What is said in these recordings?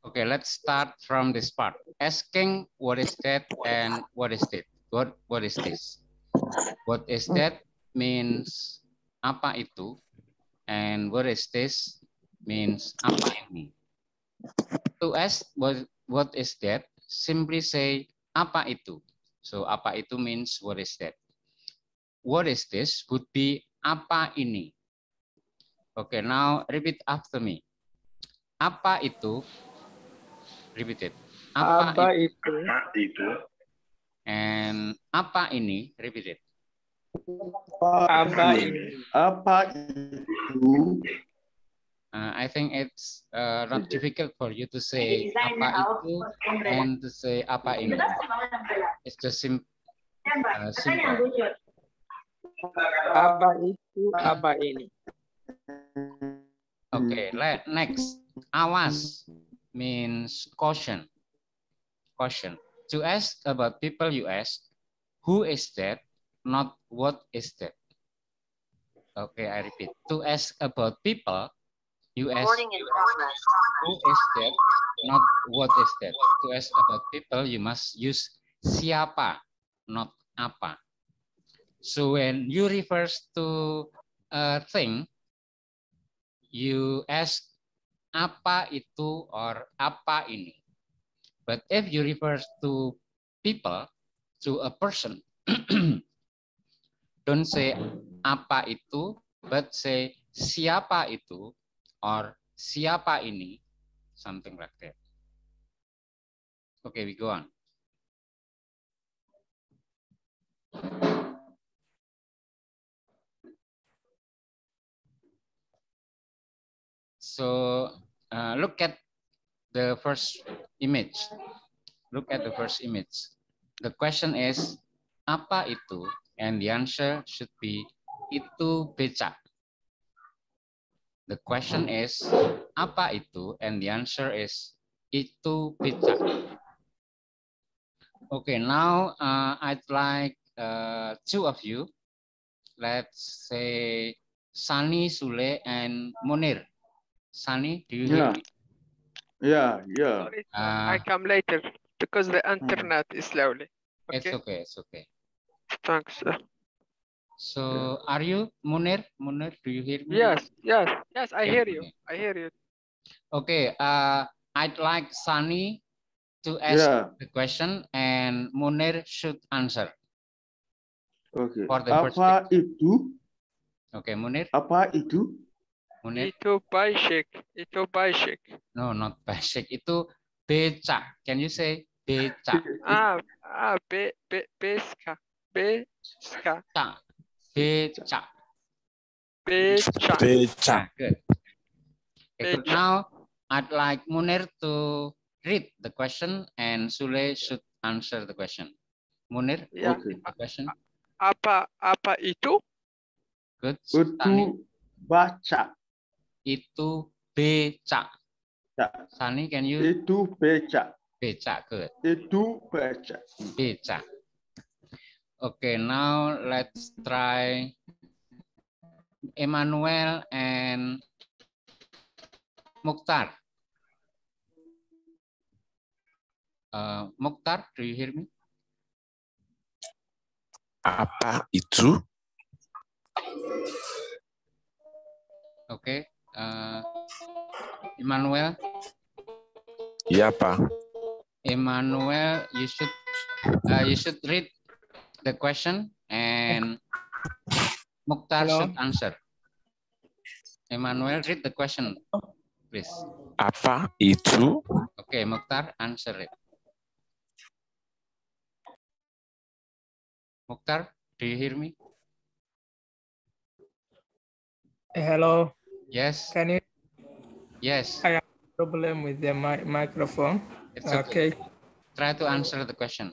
Okay, let's start from this part. Asking what is that and what is it? What is this? What is that means apa itu, and what is this means apa ini. To ask what is that, simply say apa itu. So apa itu means what is that. What is this would be apa ini. Okay, now repeat after me. Apa itu? Repeat it. Apa itu? And apa ini? Repeat it. Apa ini? Apa itu? I think it's not difficult for you to say apa itu and to say apa ini. It's just simple. Apa itu? Apa ini? Okay, next. Awas means caution. Caution. To ask about people, you ask, who is that? Not what is that. Okay, I repeat. To ask about people, you ask, who is that? Not what is that. To ask about people, you must use siapa, not apa. So when you refers to a thing, you ask apa itu or apa ini. But if you refer to people, to a person, don't say apa itu, but say siapa itu or siapa ini, something like that. Okay, we go on. So look at the first image. Look at the first image. The question is, apa itu? And the answer should be, itu becak. The question is, apa itu? And the answer is, itu becak. Okay, now I'd like two of you. Let's say Sani, Sule, and Munir. Sani, do you hear me? Yeah. Sorry, I come later because the internet is slowly. Okay? It's okay, it's okay. Thanks. So, are you Munir? Munir, do you hear me? Yes, I hear you. I hear you. Okay, I'd like Sani to ask the question and Munir should answer. Okay. For the first Apa itu? Okay, Munir. Apa itu? Munir. Itu bicycle. Itu bicycle. No, not bicycle. Itu becak. Can you say becak? Beska. Beska. Becak. Becak. Good. Okay, good. Now, I'd like Munir to read the question and Sule should answer the question. Munir, Okay. The question. Apa itu? Good. Itu baca. Itu becak. Sani, can you? Itu becak. Becak, good. Itu becak. Becak. Okay, now let's try Emmanuel and Mukhtar. Mukhtar, do you hear me? Apa itu? Okay. Emmanuel. Ya, Pak. Emmanuel, you should read the question and Mukhtar should answer. Emmanuel, read the question, please. Apa itu? Okay, Mukhtar, answer it. Mukhtar, do you hear me? Hello. Yes. Can you? Yes. I have a problem with the microphone. It's okay. Try to answer the question.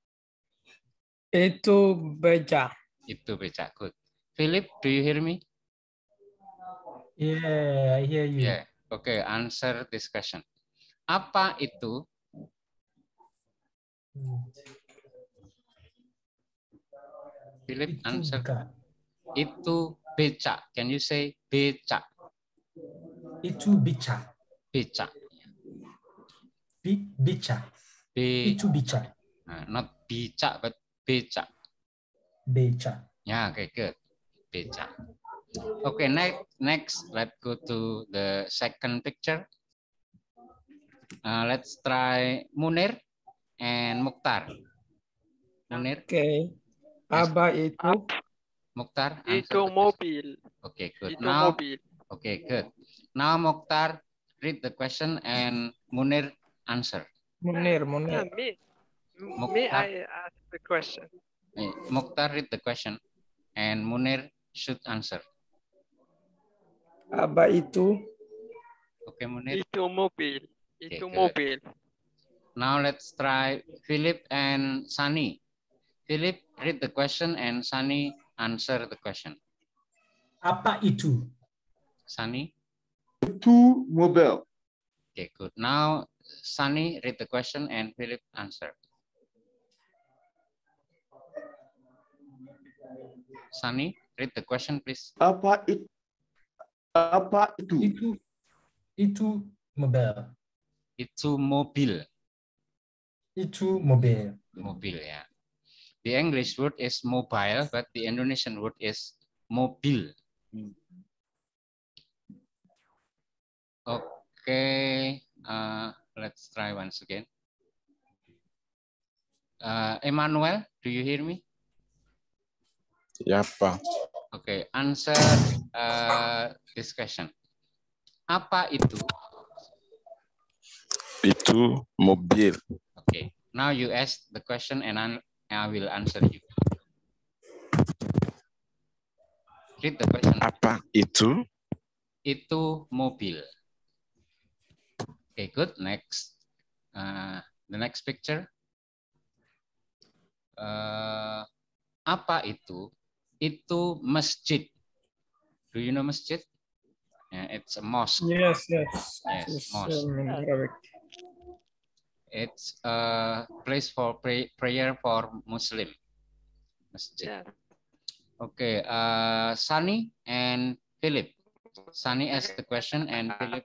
Itu beca. Itu beca. Good. Philip, do you hear me? Yeah, I hear you. Yeah. Okay, answer this question. Apa itu? Philip, answer. Itu beca. Can you say beca? Itu beca. Beca. Bica. B, Itu bica. not bica, but beca. Beca. Yeah, okay, good. Beca. Okay, next, let's go to the second picture. Let's try Munir and Mukhtar. Munir, Okay. Yes. Aba itu Mukhtar, answer Itu the question. mobil. Okay, good. Itu Now, mobil. okay, good. Now Mukhtar, read the question and Munir answer. Munir. Me Mukhtar. I ask the question. Mukhtar read the question and Munir should answer. Aba itu Okay, Munir. Itu mobil. Okay, Itu good. mobil. Now let's try Philip and Sunny. Philip, read the question and Sunny answer the question. Apa itu? Sunny. Itu mobil. Okay, good. Now Sunny, read the question and Philip answer. Sunny, read the question, please. Apa itu? Apa itu? Itu mobil. Itu mobil. Itu mobil. Mobil, ya. The English word is mobile, but the Indonesian word is mobil. Okay, let's try once again. Emmanuel, do you hear me? Ya, Pak. Okay, answer this question. Apa itu? Itu mobil. Okay, now you ask the question and I will answer you. Read the question. Apa itu? Itu mobil. Okay, good. Next, the next picture. Apa itu? Itu masjid. Do you know masjid? Yeah, it's a mosque. yes. Yes, It's, mosque. in Arabic. It's a place for prayer for Muslim. Masjid. Yeah. Okay, Sunny and Philip. Sunny asks the question and Philip.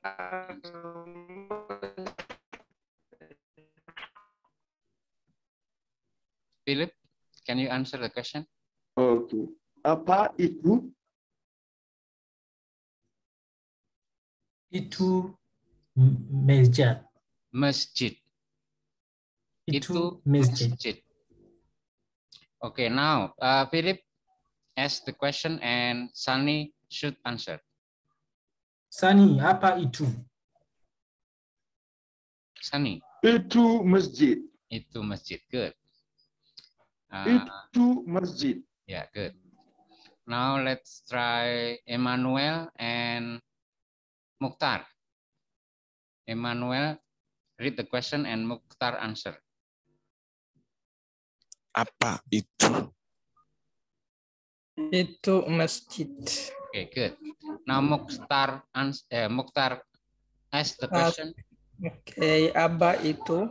Philip, can you answer the question? Okay. Apa itu? Itu masjid. Masjid. Itu masjid. Okay, now Philip ask the question and Sunny should answer. Sunny, apa itu? Sunny. Itu masjid. Itu masjid. Good. Itu masjid. Yeah, good. Now let's try Emmanuel and Mukhtar. Emmanuel, read the question and Mukhtar answer. Apa itu? Itu masjid. Okay, good. Now Mukhtar ask the question. Okay, Aba itu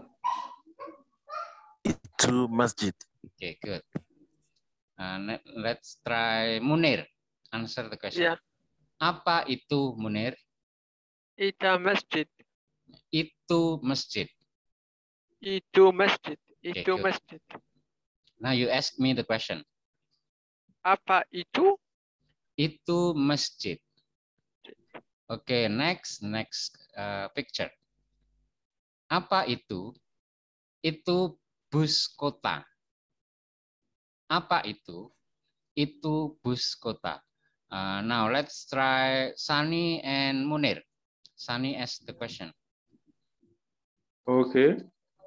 Itu masjid. Okay, good. Let's try Munir. Answer the question. Yeah. Apa itu Munir? Itu masjid. Itu masjid. Itu masjid. Itu good. masjid. Now you ask me the question. Apa itu? Itu masjid. Okay, next picture. Apa itu? Itu bus kota. Apa itu? Itu bus kota. Now let's try Sunny and Munir. Sunny ask the question. Okay.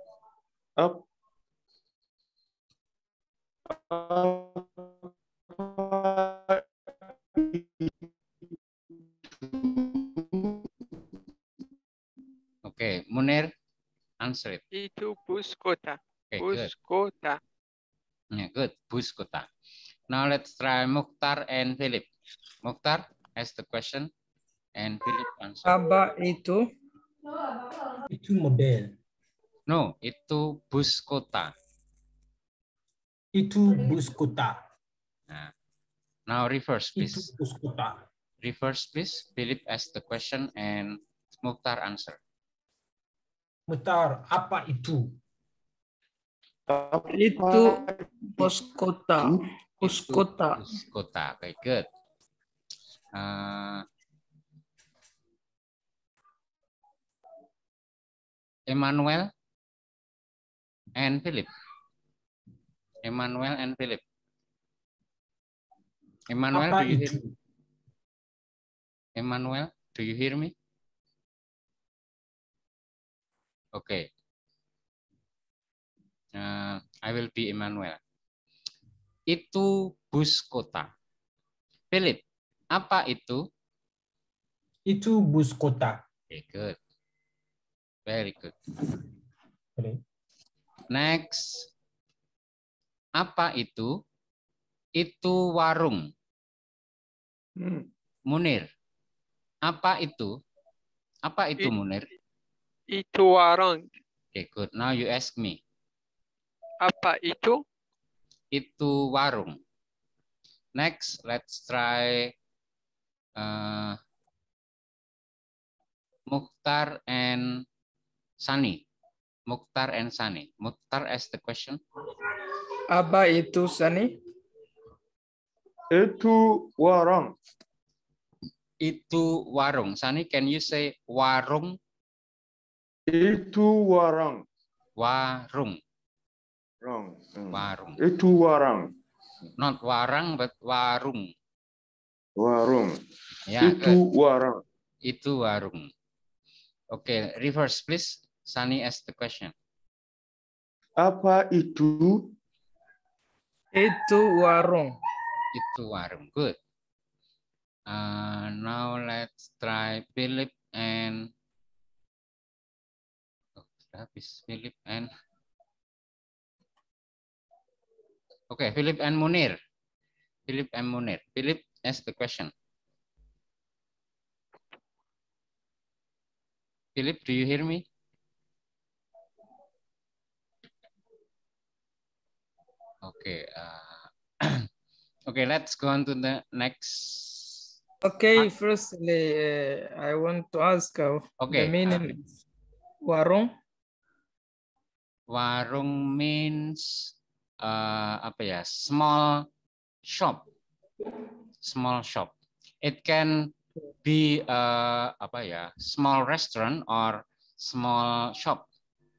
Okay, Munir, answer it. Itu bus kota. Okay, Bus good. kota. Yeah, good. Bus kota. Now let's try Mukhtar and Philip. Mukhtar ask the question and Philip answer. Aba itu Itu mobil. No, itu bus kota. Itu bus kota. Now reverse, Itu please. bus kota. Reverse, please. Philip ask the question and Mukhtar answer. Mutar, apa itu? Apa Itu pos kota. itu? Pos kota. Bus kota. Okay, good. Emmanuel and Philip. Emmanuel and Philip. Emmanuel, Apa do you hear itu? me? Emmanuel, do you hear me? Okay. I will be Emmanuel. Itu bus kota. Philip, apa itu? Itu bus kota. Okay, good. Very good. Okay. Next. Apa itu? Itu warung. Munir. Apa itu? Apa itu, Munir? Itu warung. Okay, good. Now you ask me. Apa itu? Itu warung. Next, let's try Mukhtar and Sani. Mukhtar and Sani. Mukhtar ask the question. Apa itu, Sani? Itu warung. Itu warung. Sani, can you say warung? Itu warung. Warung. Warung. Warung. Itu warung. Not warang, but warung. Warung. Yeah, Itu good. warung. Itu warung. Okay, reverse please. Sani ask the question. Apa itu? Itu warung. Itu warung. Good. Now let's try Philip and Philip and okay, Philip and Munir. Philip and Munir. Philip, ask the question. Philip, do you hear me? Okay. Okay, let's go on to the next. Okay, firstly, I want to ask the Okay. meaning of warung. Warung means apa ya? Small shop. Small shop. It can be apa ya? Small restaurant or small shop.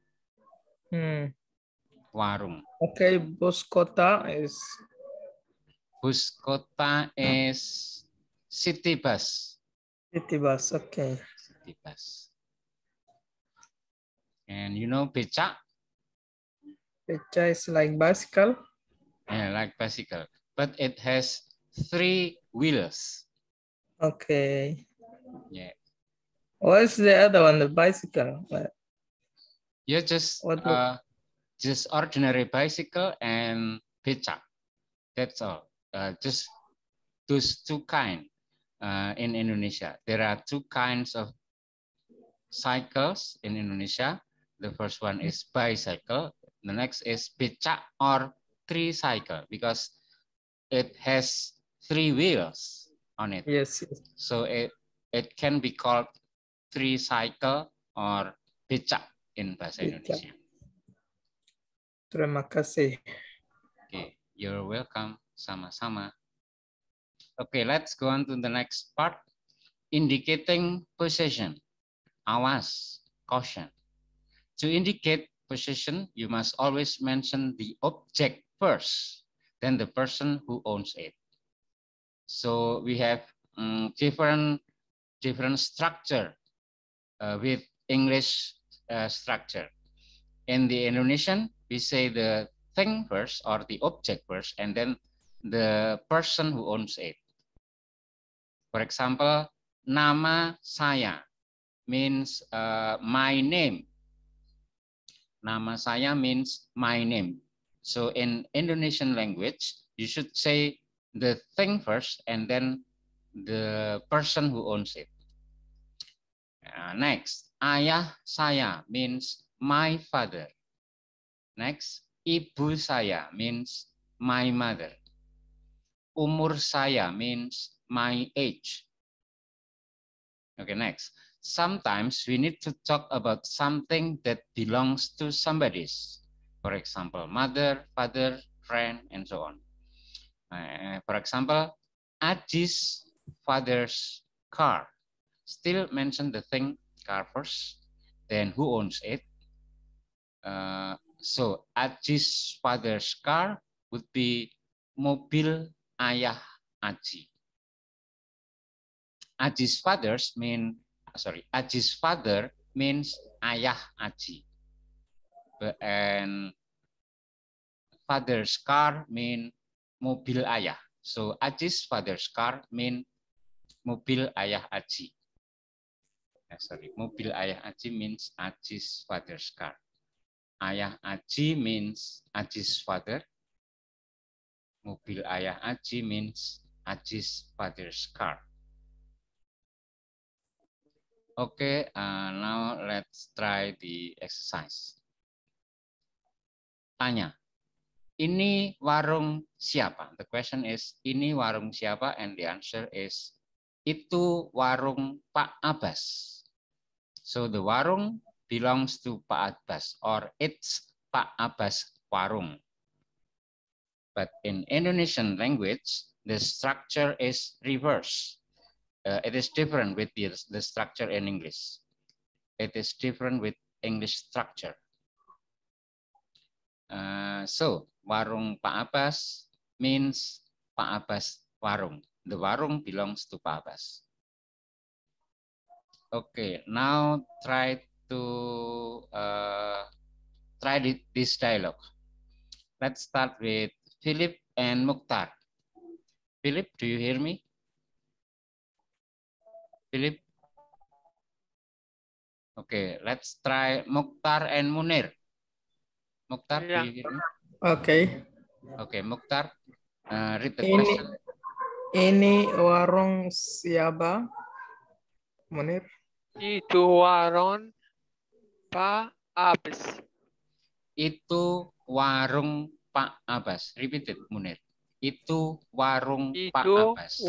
Warung. Okay, bus kota is Bus kota is city bus. city bus. Okay. City bus. And you know becak? Beca is like bicycle. Yeah, like bicycle. But it has 3 wheels. Okay. Yeah. What's the other one? The bicycle. You just ordinary bicycle and becak. That's all. Just those 2 kinds in Indonesia. There are 2 kinds of cycles in Indonesia. The first one is bicycle. The next is becak or tricycle because it has 3 wheels on it. Yes. So it can be called tricycle or becak in bahasa Indonesia. Terima kasih. Okay, you're welcome. Sama-sama. Okay, let's go on to the next part. Indicating possession. Awas, caution. To indicate possession, you must always mention the object first, then the person who owns it. So we have different structure with English structure. In the Indonesian, we say the thing first or the object first, and then the person who owns it. For example, nama saya means my name. Nama saya means my name. So in Indonesian language, you should say the thing first and then the person who owns it. Next, ayah saya means my father. Next, ibu saya means my mother. Umur saya means my age. Okay, next. sometimes we need to talk about something that belongs to somebody's. For example, mother, father, friend, and so on. For example, Aji's father's car. Still mention the thing car first, then who owns it. So Aji's father's car would be mobil ayah Aji. Aji's father's Aji's father means ayah Aji. And father's car mean mobil ayah. So Aji's father's car mean mobil ayah Aji. Mobil ayah Aji means Aji's father's car. Ayah Aji means Aji's father. Mobil ayah Aji means Aji's father's car. Okay, now let's try the exercise. Tanya, ini warung siapa? The question is, ini warung siapa? And the answer is, itu warung Pak Abbas. So the warung belongs to Pak Abbas, or it's Pak Abbas warung. But in Indonesian language, the structure is reverse. It is different with the structure in English. It is different with English structure. So warung Pak Abbas means Pak Abbas warung. The warung belongs to Pak Abbas. Okay, now try to try this dialogue. Let's start with Philip and Mukhtar. Philip, do you hear me? Philip? Okay, let's try Mukhtar and Munir. Mukhtar, do you hear me? Okay. Okay, Mukhtar, read the question. Ini warung siapa, Munir? Itu warung Pak Abbas. Itu warung Pak Abbas. Repeat it, Munir. Itu warung Pak Abbas.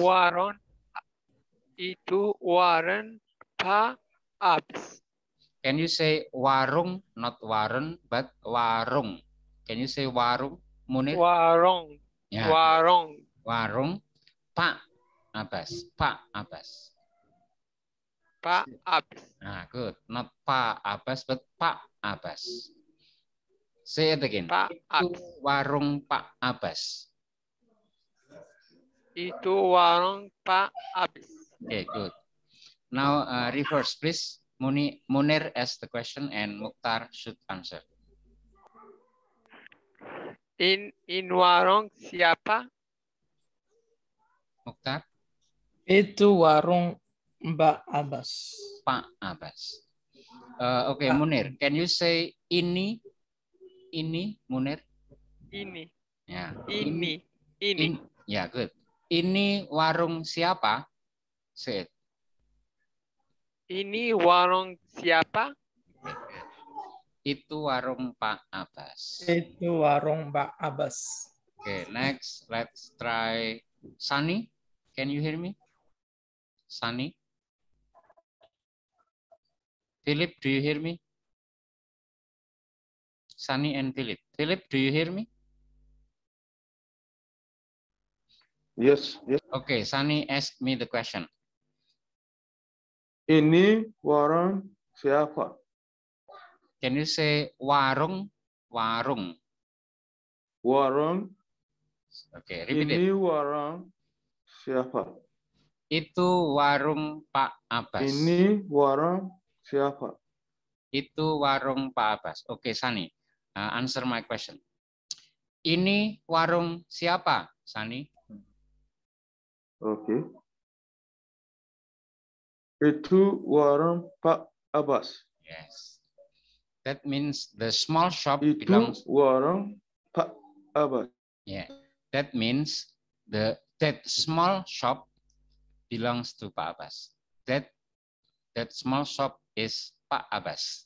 Itu warung Pak Abbas. Can you say warung, not warung, but warung? Can you say warung, Munir? Warung. Yeah. Warung. Warung Pak Abbas. Pak Abbas. Pak Abbas. Good. Not Pak Abbas, but Pak Abbas. Say it again. Pak Itu Abbas. warung Pak Abbas. Itu warung Pak Abbas. Okay, good. Now reverse, please. Munir asks the question and Mukhtar should answer. In warung siapa? Mukhtar? Itu warung Mbak Abbas. Pak Abbas. Okay, Munir, can you say ini? Ini, Munir? Ini. Ya. Ini. Ya, good. Ini warung siapa? Say it. Ini warung siapa? Itu warung Pak Abbas. Itu warung Mbak Abbas. Okay, next let's try Sunny. Can you hear me? Sunny? Philip, do you hear me? Sunny and Philip. Philip, do you hear me? Yes, yes. Okay, Sunny asked me the question. Ini warung siapa? Can you say warung? Warung. Warung. Okay, repeat it. Ini warung siapa? Itu warung Pak Abbas. Ini warung siapa? Itu warung Pak Abbas. Okay, Sunny, answer my question. Ini warung siapa, Sunny? Okay. Itu warung Pak Abbas. Yes. That means the small shop Itu belongs. warung Pak Abbas. Yeah. That means that small shop belongs to Pak Abbas. That small shop is Pak Abbas.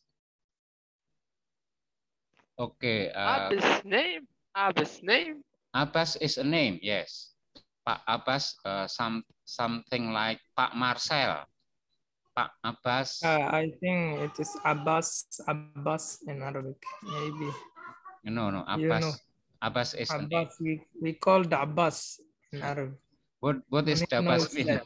Okay. Abbas name. Abbas name. Abbas is a name. Yes. Pak Abbas, something like Pak Marcel. Pak Abbas. I think it is Abbas in Arabic, maybe. No, You know, Abbas. Abbas is a name. Abbas, we call the Abbas in Arabic. What is the Abbas knows mean? that.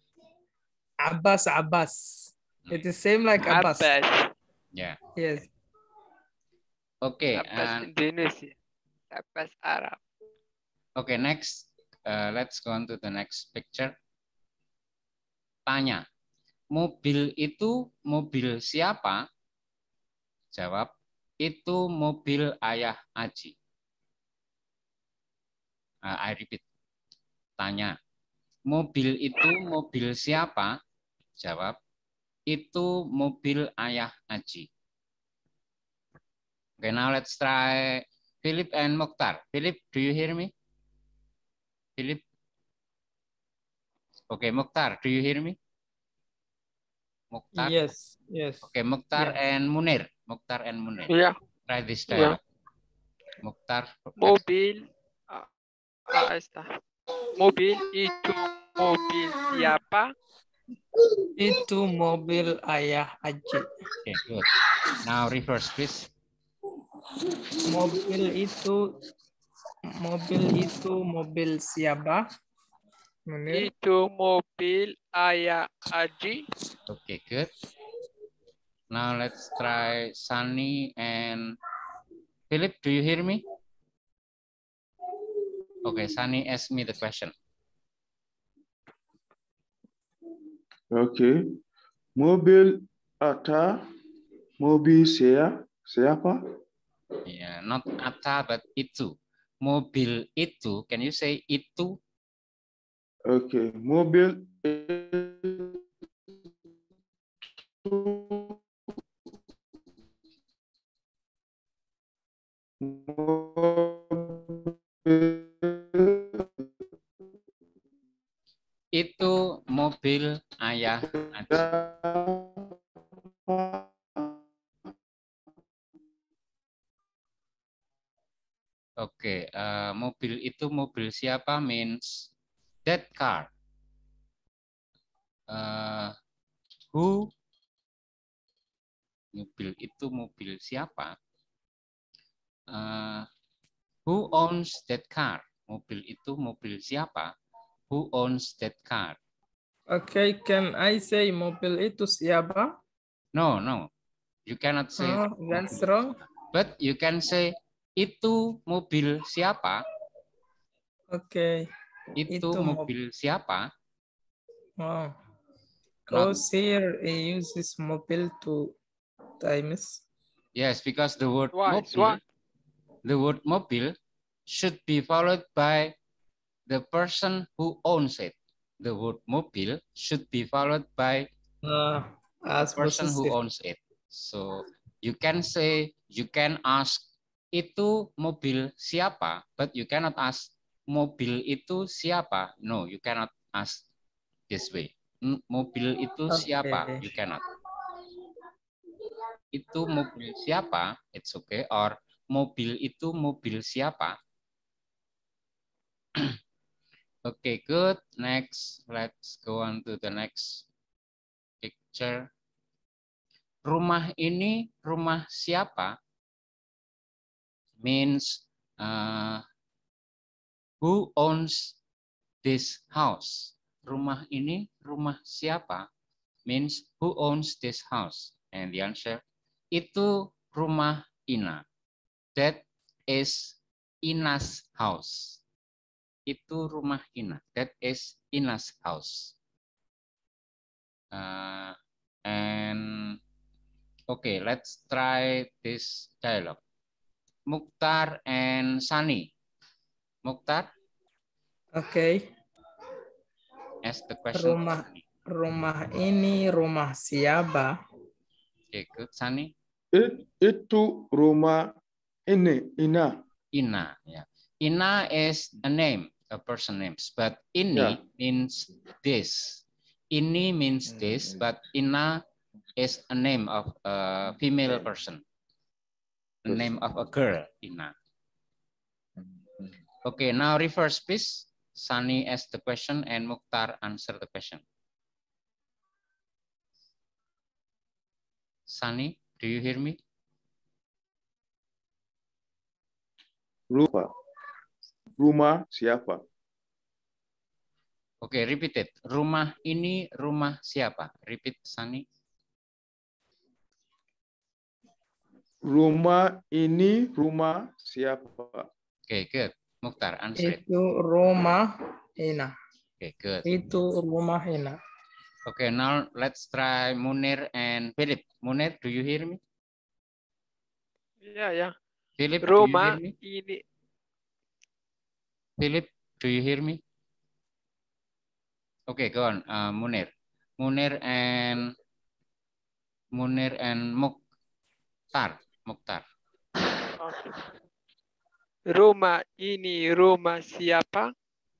Abbas. It is same like Abbas. Abbas. Yeah. Yes. Okay. Abbas Indonesia. Abbas Arab. Okay, next. Let's go on to the next picture. Tanya. Mobil itu mobil siapa? Jawab, itu mobil ayah Aji. I repeat. Tanya. Mobil itu mobil siapa? Jawab, itu mobil ayah Aji. Okay, now let's try Philip and Mokhtar. Philip, do you hear me? Philip? Okay, Mokhtar, do you hear me? Mokhtar? Yes. Okay, Mokhtar and Munir. Mokhtar and Munir. Yeah. Try this dialogue. Mokhtar. Mobil. Mobil itu mobil siapa? Itu mobil ayah Aji. Okay, good. Now reverse, please. Mobil itu mobil siapa? Munir. Itu mobil ayah Aji. Okay, good. Now let's try Sunny and Philip. Do you hear me? Okay, Sunny ask me the question. Okay. Mobil Atta, mobil siapa? Yeah, not Atta, but itu. Mobil itu, can you say itu? Okay. Mobil Itu mobil ayah Aji. Okay, mobil itu mobil siapa means that car. Who? Mobil itu mobil siapa? Who owns that car? Mobil itu mobil siapa? Who owns that car? Okay, can I say mobil itu siapa? No. You cannot say. Oh, that's wrong. But you can say itu mobil siapa? Okay. Itu mobil siapa? Oh. Because here it uses mobil two times. Yes, because the word Twice. mobil, the word mobil should be followed by the person who owns it. The word mobil should be followed by the person who owns it. So you can say, you can ask itu mobil siapa, but you cannot ask mobil itu siapa. No, you cannot ask this way. Mobil itu siapa? You cannot. Itu mobil siapa? It's okay. Or mobil itu mobil siapa? Okay, good. Next, let's go on to the next picture. Rumah ini rumah siapa? Means who owns this house? Rumah ini rumah siapa? Means who owns this house? And the answer, itu rumah Ina. That is Ina's house. Itu rumah Ina. That is Ina's house. And okay, let's try this dialogue. Mukhtar and Sunny. Mukhtar? Okay. Ask the question. Rumah ini rumah siapa? Okay, good. Sunny? Itu rumah Ina. Ina. Yeah. Ina is a name, a person names, but ini means this. Ini means this, but Ina is a name of a female person. The name of a girl, Ina. Okay, now reverse, please. Sunny ask the question and Mukhtar answer the question. Sunny, do you hear me? Rumah siapa? Okay, repeat it. Rumah ini rumah siapa? Repeat, Sunny. Rumah ini rumah siapa? Okay, good. Mukhtar, answer it. Itu rumah Ina. Okay, good. Itu rumah Ina. Okay, now let's try Munir and Philip. Munir, do you hear me? Ya, ya. Philip, do you hear Rumah me? ini. Philip, do you hear me? Okay, go on. Munir. Munir and Mukhtar. Mukhtar. Oke. Rumah ini rumah siapa?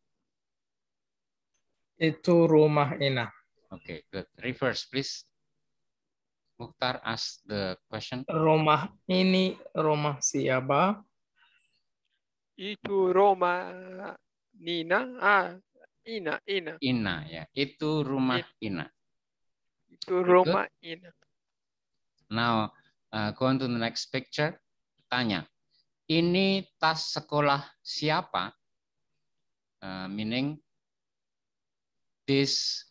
Itu rumah Ina. Okay, good. Reverse, please. Mukhtar ask the question. Rumah ini rumah siapa? Itu rumah Nina. Ina. Ina, ya. Itu rumah Ina. Itu Okay, rumah Ina. Now, go on to the next picture. Tanya, ini tas sekolah siapa? Meaning, this,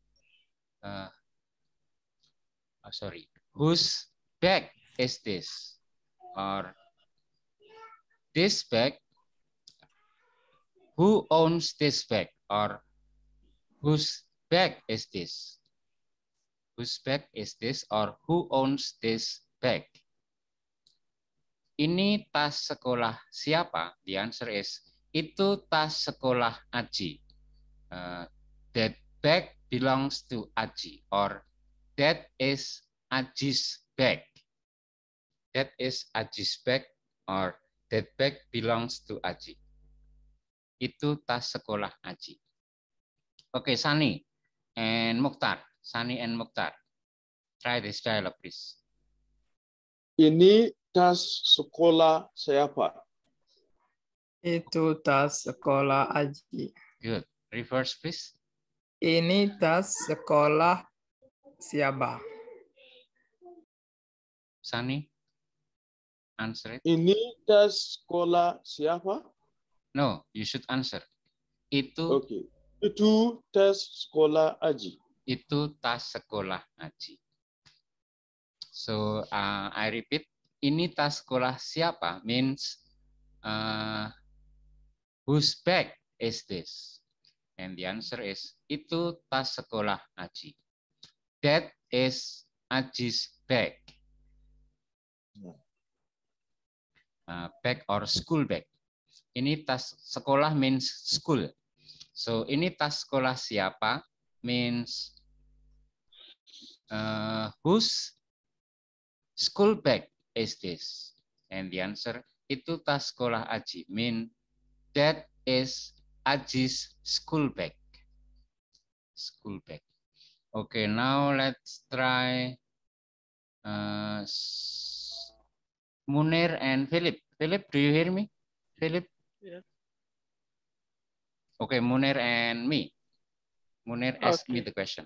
whose bag is this? Or this bag, who owns this bag? Or whose bag is this? Whose bag is this? Or who owns this bag? Ini tas sekolah siapa? The answer is, itu tas sekolah Aji. That bag belongs to Aji. Or that is Aji's bag. That is Aji's bag. Or that bag belongs to Aji. Itu tas sekolah Aji. Okay, Sunny and Mukhtar. Sunny and Mukhtar. Try this dialogue, please. Ini tas sekolah siapa? Itu tas sekolah Aji. Good. Reverse, please. Ini tas sekolah siapa? Sunny, answer it. Ini tas sekolah siapa? No, you should answer. Itu Oke. Itu tas sekolah Aji. Itu tas sekolah Aji. So I repeat, ini tas sekolah siapa means whose bag is this? And the answer is, itu tas sekolah Aji. That is Aji's bag. Bag or school bag. Ini tas sekolah means school. So ini tas sekolah siapa means whose school bag is this? And the answer, itu tas sekolah Aji. Mean that is Aji's school bag. School bag. Okay, now let's try Munir and Philip. Philip, do you hear me? Philip? Yeah. Okay, Munir and me. Munir, ask me Okay. the question.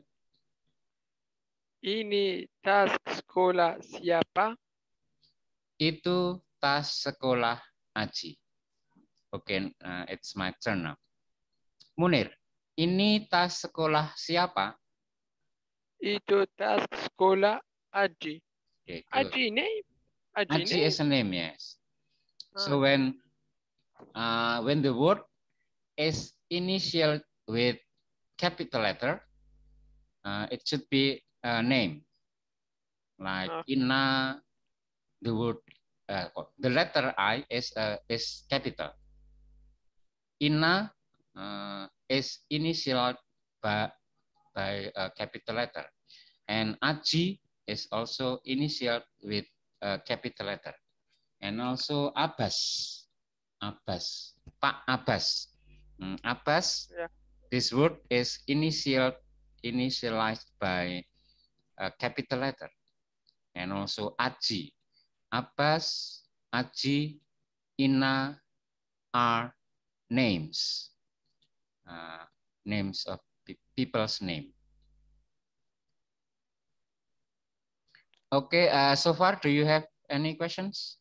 Ini tas sekolah siapa? Itu tas sekolah Aji. Okay, it's my turn now. Munir, ini tas sekolah siapa? Itu tas sekolah Aji. Okay, good. Aji name? Aji is a name, yes. So Ah. when the word is initial with capital letter, it should be a name. Like Ina, the word, the letter I is capital. Ina is initial by a capital letter, and Aji is also initial with a capital letter, and also Abbas, Pak Abbas, Abbas. Yeah. This word is initialized by a capital letter, and also Aji, Abbas, Aji, Ina are names, names of people's name. Okay, so far, do you have any questions?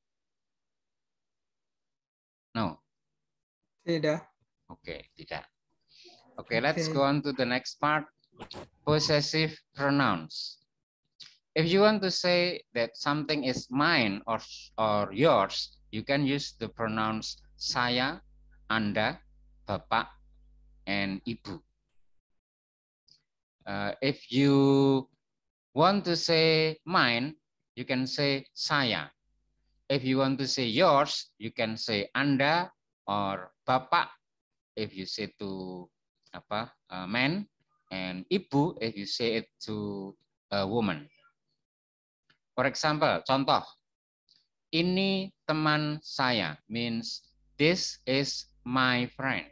No. Tidak. Okay, tidak. Okay, let's Okay. go on to the next part. Possessive pronouns. If you want to say that something is mine or yours, you can use the pronouns saya, Anda, Bapak, and Ibu. If you want to say mine, you can say saya. If you want to say yours, you can say Anda or Bapak if you say to man, and Ibu if you say it to a woman. For example, contoh, ini teman saya means this is my friend.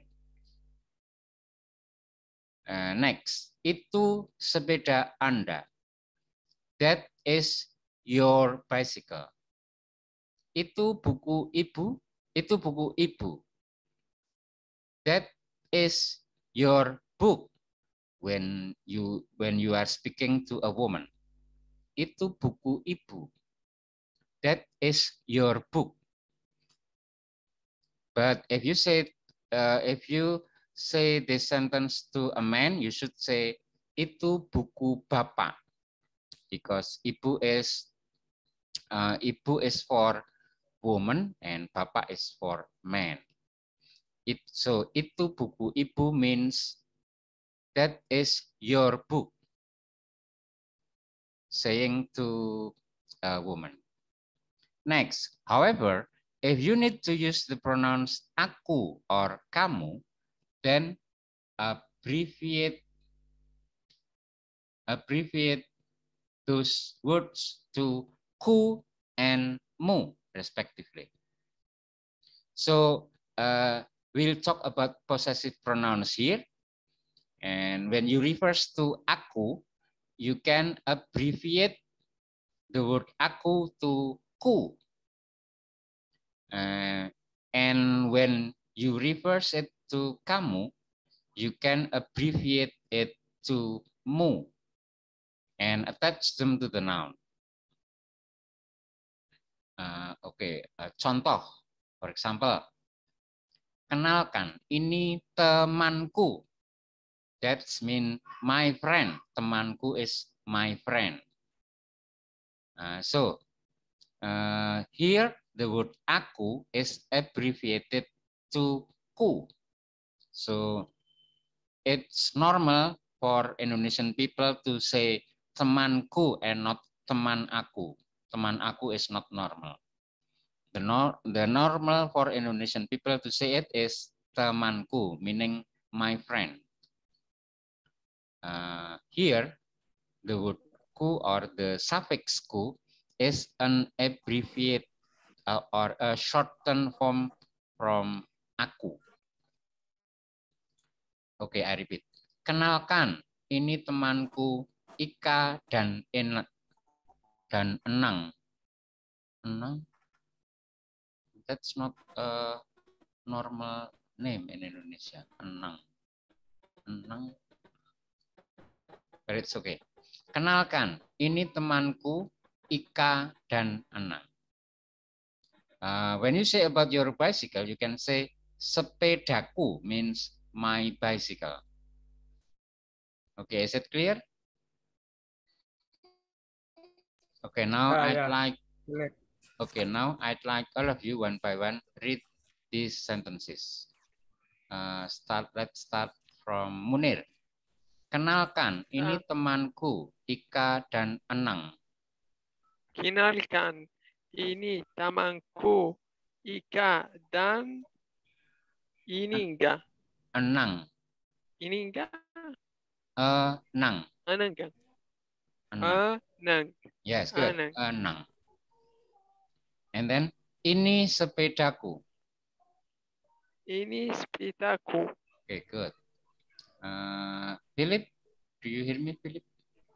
Next, itu sepeda Anda. That is your bicycle. Itu buku ibu. Itu buku ibu. That is your book when you are speaking to a woman. Itu buku ibu. That is your book. But if you say this sentence to a man, you should say itu buku bapak, because ibu is for woman and bapak is for man. So itu buku ibu means that is your book, saying to a woman. Next, however, if you need to use the pronouns aku or kamu, then abbreviate those words to ku and mu, respectively. So we'll talk about possessive pronouns here. And when you refer to aku, you can abbreviate the word aku to ku. And when you reverse it to kamu, you can abbreviate it to mu and attach them to the noun. Contoh, for example, kenalkan, ini temanku. That's mean my friend. Temanku is my friend. Here the word aku is abbreviated to ku. So it's normal for Indonesian people to say temanku and not teman aku. Teman aku is not normal. The normal for Indonesian people to say it is temanku, meaning my friend. Here, the word ku or the suffix ku is an abbreviate or a shortened form from aku. Okay, I repeat. Kenalkan, ini temanku Ika dan Enang. Enang? That's not a normal name in Indonesia. Enang. Enang. But it's okay. Kenalkan, ini temanku Ika dan Enang. When you say about your bicycle, you can say sepedaku means my bicycle. Okay, is it clear? Okay, now I'd like all of you one by one read these sentences. Let's start from Munir. Kenalkan, ini temanku Ika dan Enang. Kenalkan, ini temanku Ika dan Enang. Enang. Enang. Yes, good. Enang. And then ini sepedaku. Ini sepedaku. Okay, good. Philip, do you hear me, Philip?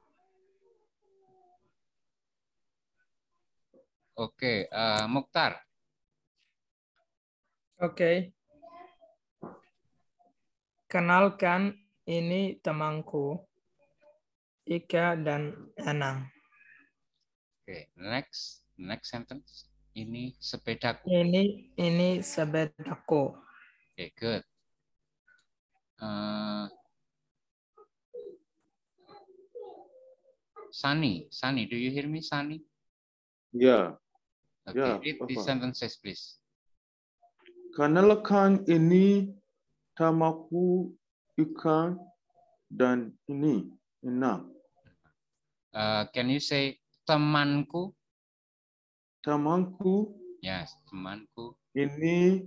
Okay, Mukhtar. Okay. Kenalkan, ini temanku Ika dan Enang. Okay, next sentence. Ini sepedaku. Ini sepedaku. Okay, good. Sunny, do you hear me, Sunny? Ya. Okay, Ya, read these Papa. sentences, please. Kenalkan ini tamaku ikan dan ini enam. Can you say temanku? Temanku Yes, temanku. ini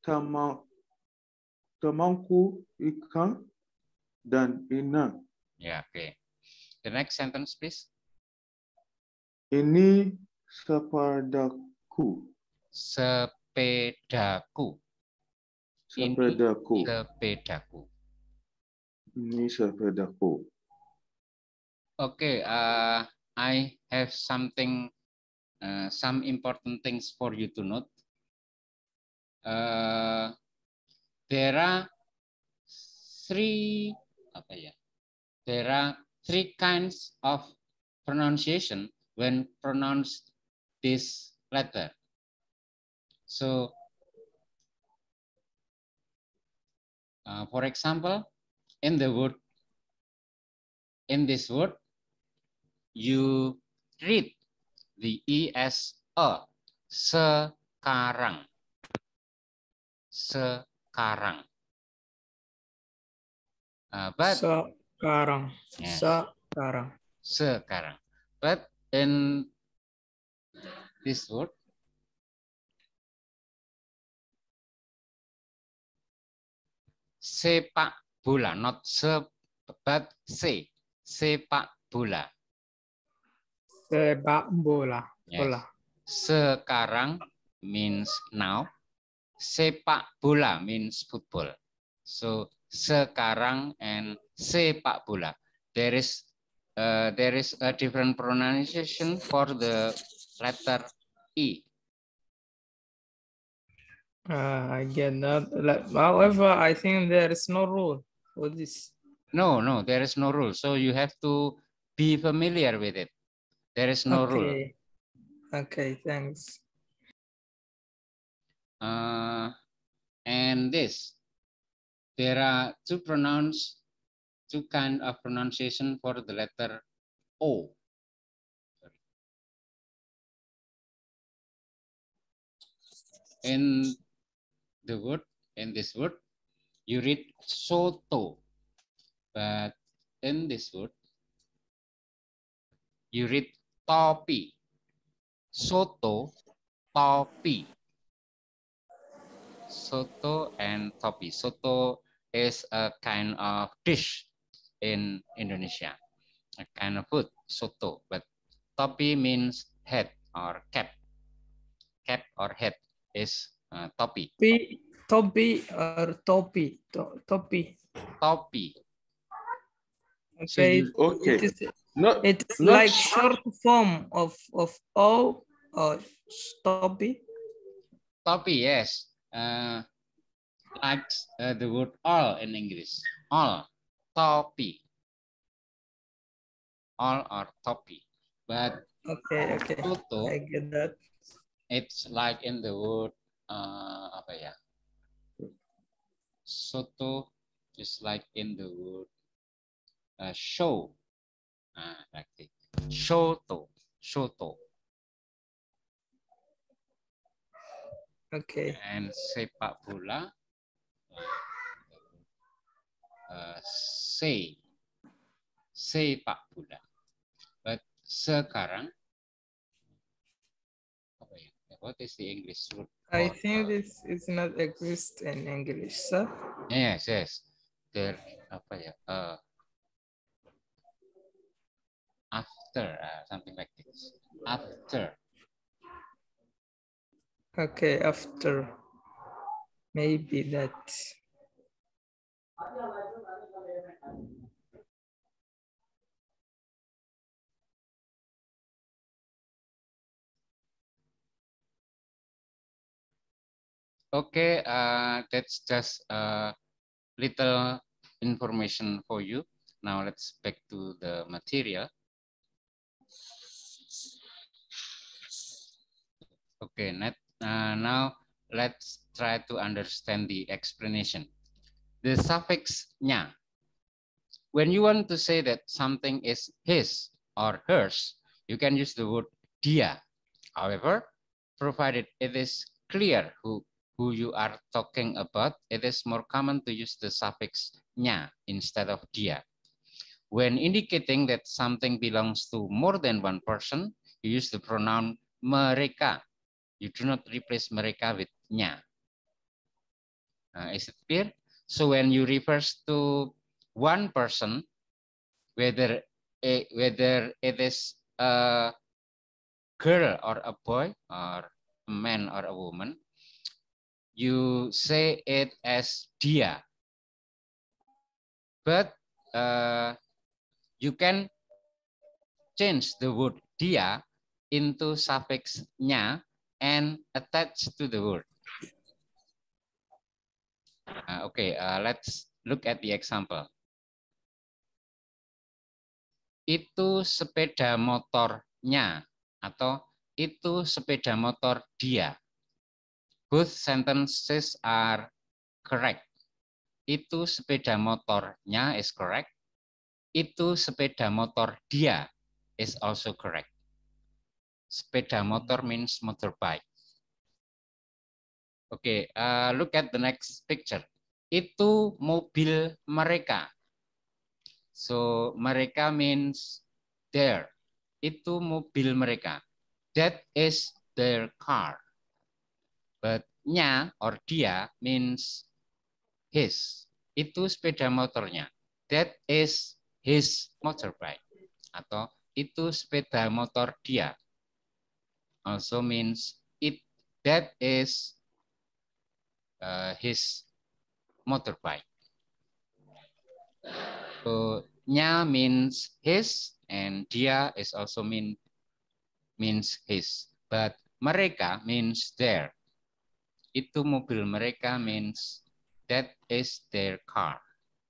temanku ikan dan enam. Yeah, okay. The next sentence, please. Ini sepedaku. Sepedaku. Sepedaku. Ini sepedaku. Ini sepedaku. Okay, I have something, some important things for you to note. There are three kinds of pronunciation when pronounced this letter. So, for example, in this word, you read the es sekarang. Sekarang. But Sekarang. Yes. Sekarang. Sekarang. But in this word, sepak bola, not but sepak bola. Sepak bola. Yes. Bola. Sekarang means now. Sepak bola means football. So sekarang and sepak bola. There is a different pronunciation for the letter E. I get that. However, I think there is no rule for this. No, there is no rule. So you have to be familiar with it. There is no rule. Okay, thanks. And this, there are two kind of pronunciation for the letter O. In this word, you read soto, but in this word, you read topi. Soto, topi. Soto and topi. Soto is a kind of dish in Indonesia, a kind of food, soto. But topi means head or cap. Cap or head is topi. Topi or topi? Topi. Topi. Okay. So okay. It's like short form of O or topi. Topi, yes. Like the word all in English. All. Topi. All or topi. But okay. soto, I get that. it's like in the word apa ya? Soto is like in the word show. Like this. Shoto. Okay. And sepak bola, sepak bola. But sekarang, what is the English word? I think this is not exist in English, sir. Yes. There, apa ya? After, something like this. After. Okay, after. Maybe that. Okay, that's just a little information for you. Now let's back to the material. Okay, now let's try to understand the explanation. The suffix nya. When you want to say that something is his or hers, you can use the word dia. However, provided it is clear who you are talking about, it is more common to use the suffix nya instead of dia. When indicating that something belongs to more than one person, you use the pronoun mereka. You do not replace mereka with nya. Is it clear? So when you refers to one person, whether it is a girl or a boy or a man or a woman, you say it as dia. But you can change the word dia into suffix nya and attach to the word. Okay, let's look at the example. Itu sepeda motornya atau itu sepeda motor dia. Both sentences are correct. Itu sepeda motornya is correct. Itu sepeda motor dia is also correct. Sepeda motor means motorbike. Okay, look at the next picture. Itu mobil mereka. So mereka means their. Itu mobil mereka. That is their car. But nya or dia means his. Itu sepeda motornya. That is his motorbike. Atau itu sepeda motor dia. Also means that is his motorbike. So nya means his and dia is also means his. But mereka means their. Itu mobil mereka means that is their car.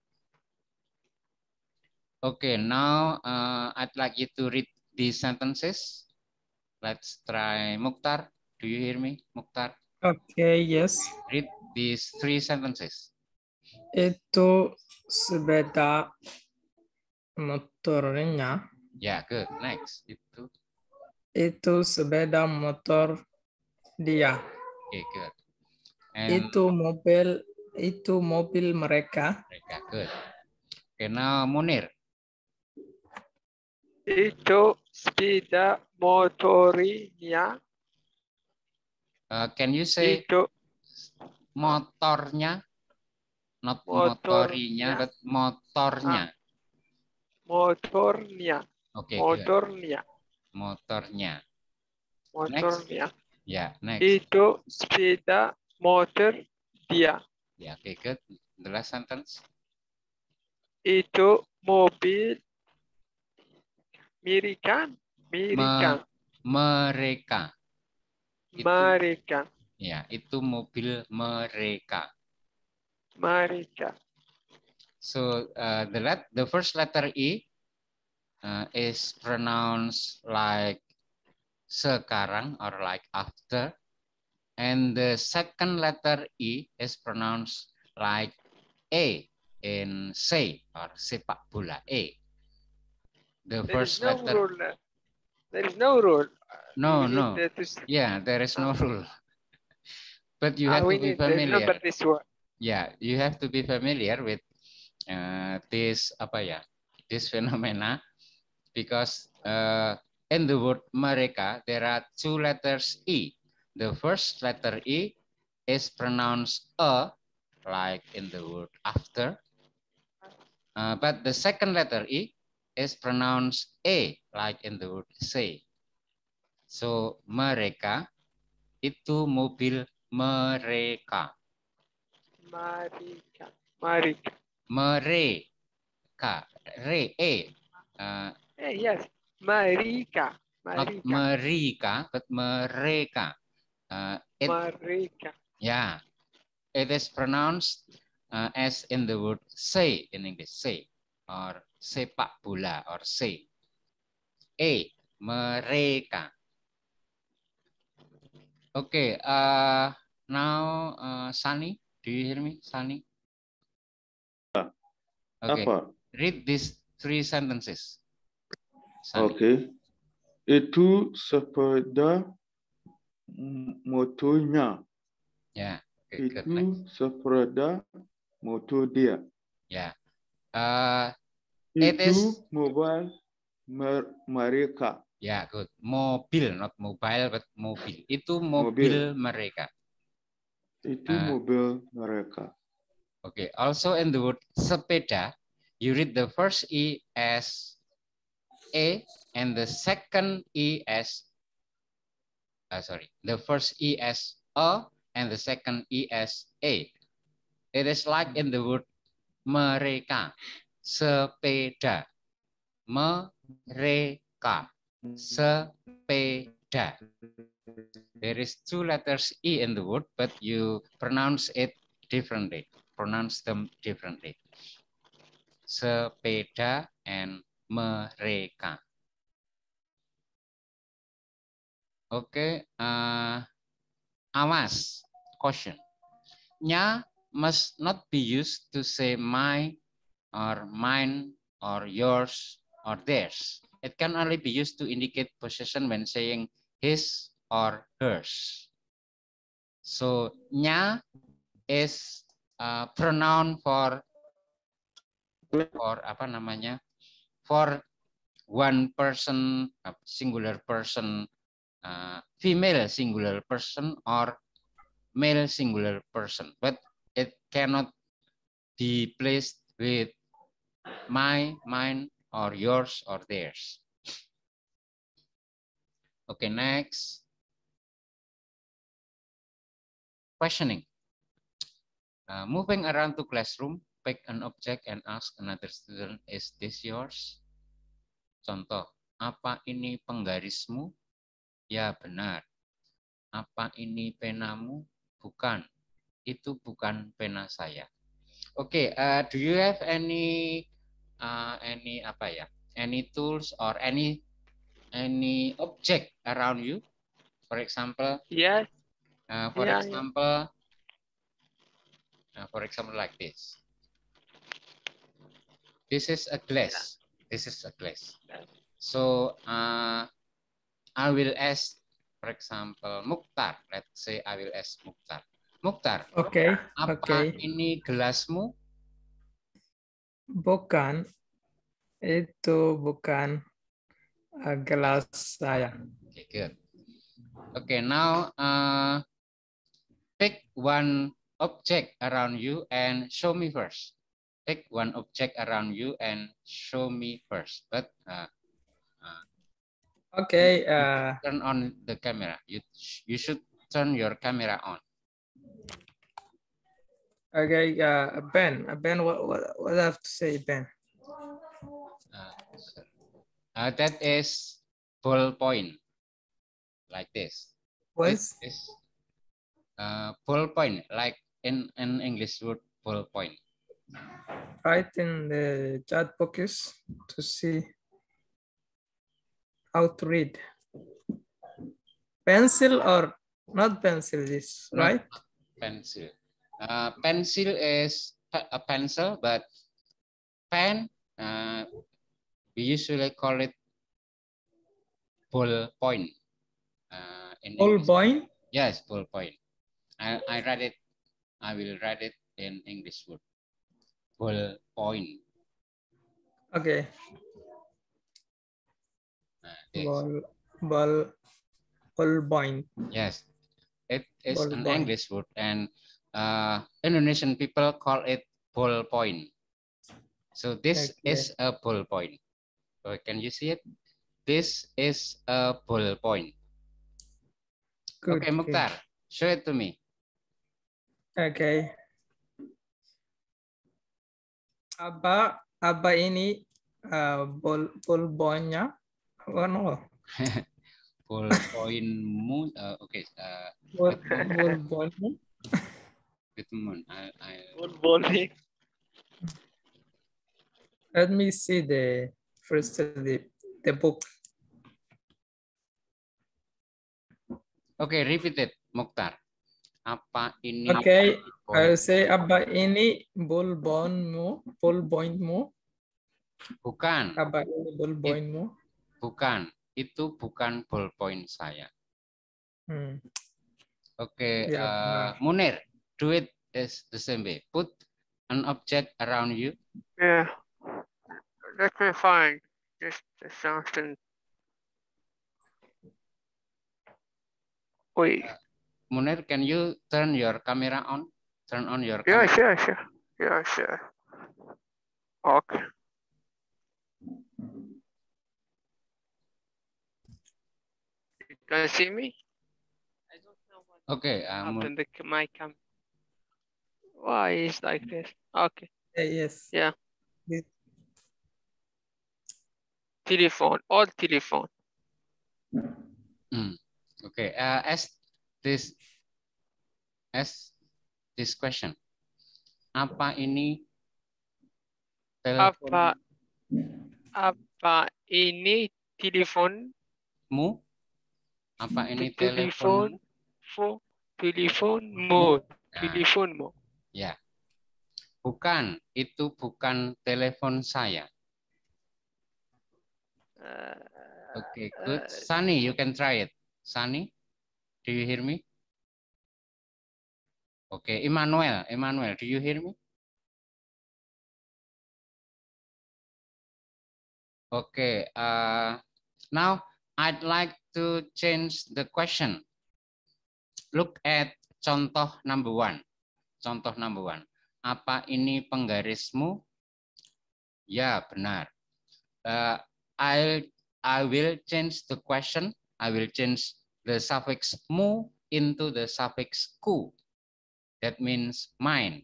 Okay, now I'd like you to read these sentences. Let's try Mukhtar. Do you hear me, Mukhtar? Okay, yes. Read these 3 sentences. Itu sepeda motornya. Yeah, good. Next. Itu sepeda motor dia. Okay, good. And Itu mobil mereka. Good. Okay, now Munir. Itu sepeda motornya. Can you say Itu motornya? Not motorinya, but motornya. Motornya. Okay, motornya. Good. Motornya. Motornya. Yeah, next. Itu sepeda motor dia. Yeah, okay, good. The last sentence. Itu mobil mereka. Mereka. Mereka. Ya, itu mobil mereka. Mereka. So the first letter E is pronounced like sekarang or like after, and the second letter E is pronounced like A in say or sepak bola. A. The first letter. There is no rule. No. Yeah, there is no rule. But you have to be familiar. This one. Yeah, you have to be familiar with this phenomena, because in the word mereka there are 2 letters E. The first letter E is pronounced a, like in the word after, but the second letter E is pronounced a, like in the word say. So mereka, itu mobil mereka. Mereka. Yes. Mereka. Not mereka, but mereka. Mereka. Yeah. It is pronounced as in the word say in English, say, or sepak bola, or say. A, mereka. Okay. Now, Sunny, do you hear me, Sunny? Okay. Apa? Read these 3 sentences. Sunny. Oke. Itu sepeda motornya. Yeah. Okay, good. Itu Next. sepeda motor dia. Yeah. It Itu is. mobil mereka. Yeah, good. Mobil, not mobile, but mobil. Itu Mobil. mobil mereka. Itu mobil mereka. Okay. Also in the word sepeda, you read the first E as A and the second E as the first E as A and the second E as A. It is like in the word mereka. Sepeda. Mereka. Sepeda. There is 2 letters E in the word, but you pronounce it differently. Pronounce them differently. Sepeda and mereka. Okay. Awas. Caution. Nya must not be used to say my or mine or yours or theirs. It can only be used to indicate possession when saying his or hers. So nya is a pronoun for apa namanya? For one person, a singular person, female singular person or male singular person, but it cannot be placed with my, mine, or yours, or theirs. Okay, next. Questioning. Moving around to classroom, pick an object and ask another student, is this yours? Contoh, apa ini penggarismu? Ya, benar. Apa ini penamu? Bukan. Itu bukan pena saya. Okay, do you have any apa ya? Any tools or any object around you? For example, Yes. for example, like this. This is a glass. This is a glass. So I will ask, for example, Mukhtar. Let's say I will ask Mukhtar. Mukhtar. Okay. Apa ini gelasmu? Bukan. Itu bukan gelas saya. Okay, good. Okay, now pick one object around you and show me first. Pick one object around you and show me first. But okay. Turn on the camera. You should turn your camera on. Okay, Ben. Ben, what I have to say, Ben? That is ballpoint, like this. What? This is ballpoint, like in English word ballpoint. Write in the chat box to see how to read. Pencil or not pencil, this, right? Pencil. Pencil is a pencil, but pen, we usually call it ballpoint. Ballpoint? Yes, ballpoint. I read it. I will write it in English word. Ballpoint. Okay. Ballpoint. Yes, it is an English word, and Indonesian people call it ballpoint. So this is a ballpoint. So can you see it? This is a ballpoint. Good, okay, Mukhtar, show it to me. Okay. Apa ini ballpointnya? Oh, no. Ballpointmu, okay. Ballpointmu. Ballpoint. Let me see the first the book. Okay, repeat it, Mukhtar. Apa ini? Okay, I'll say apa ini ballpointmu? Bukan. Apa ini ballpointmu? Bukan. Itu bukan ballpoint saya. Okay, Ya, Munir, do it is the same way. Put an object around you. Yeah. Let me find just something. Wait. Munir, can you turn your camera on? Turn on your Yeah, camera. sure. Yeah, sure. Okay. You can see me? I don't know what Okay, happened to my camera. Why is like this? Okay. yes. Yeah. Telephone, all telephone. Okay, ask this question. Apa ini telepon? Apa ini teleponmu? Apa ini teleponmu? Teleponmu. Ya. Bukan, itu bukan telepon saya. Okay, good. Sunny, you can try it. Sunny, do you hear me? Okay, Emmanuel, do you hear me? Okay, now I'd like to change the question. Look at contoh number 1. Contoh number 1. Apa ini penggarismu? Ya, benar. I will change the question. I will change the suffix mu into the suffix ku. That means mine.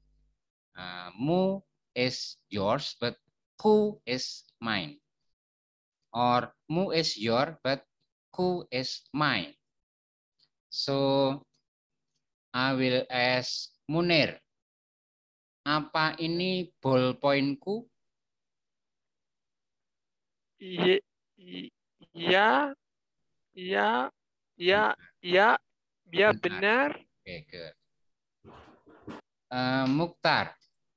Mu is yours, but ku is mine. Or mu is your, but ku is mine. So I will ask Munir. Apa ini ballpointku? Ya, benar. Okay, good. Mukhtar,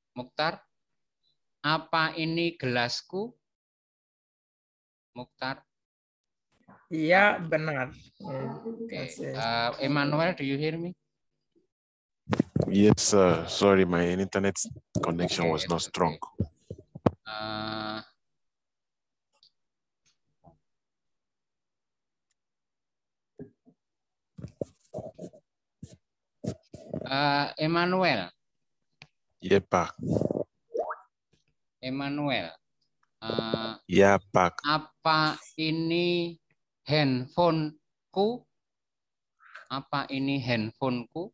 apa ini gelasku? Mukhtar? Iya, benar. Okay. Emmanuel, do you hear me? Yes, sir. Sorry, my internet connection was not strong. Emmanuel. Yeah, Pak. Emmanuel. Ya, Pak. Apa ini handphoneku? Apa ini handphoneku?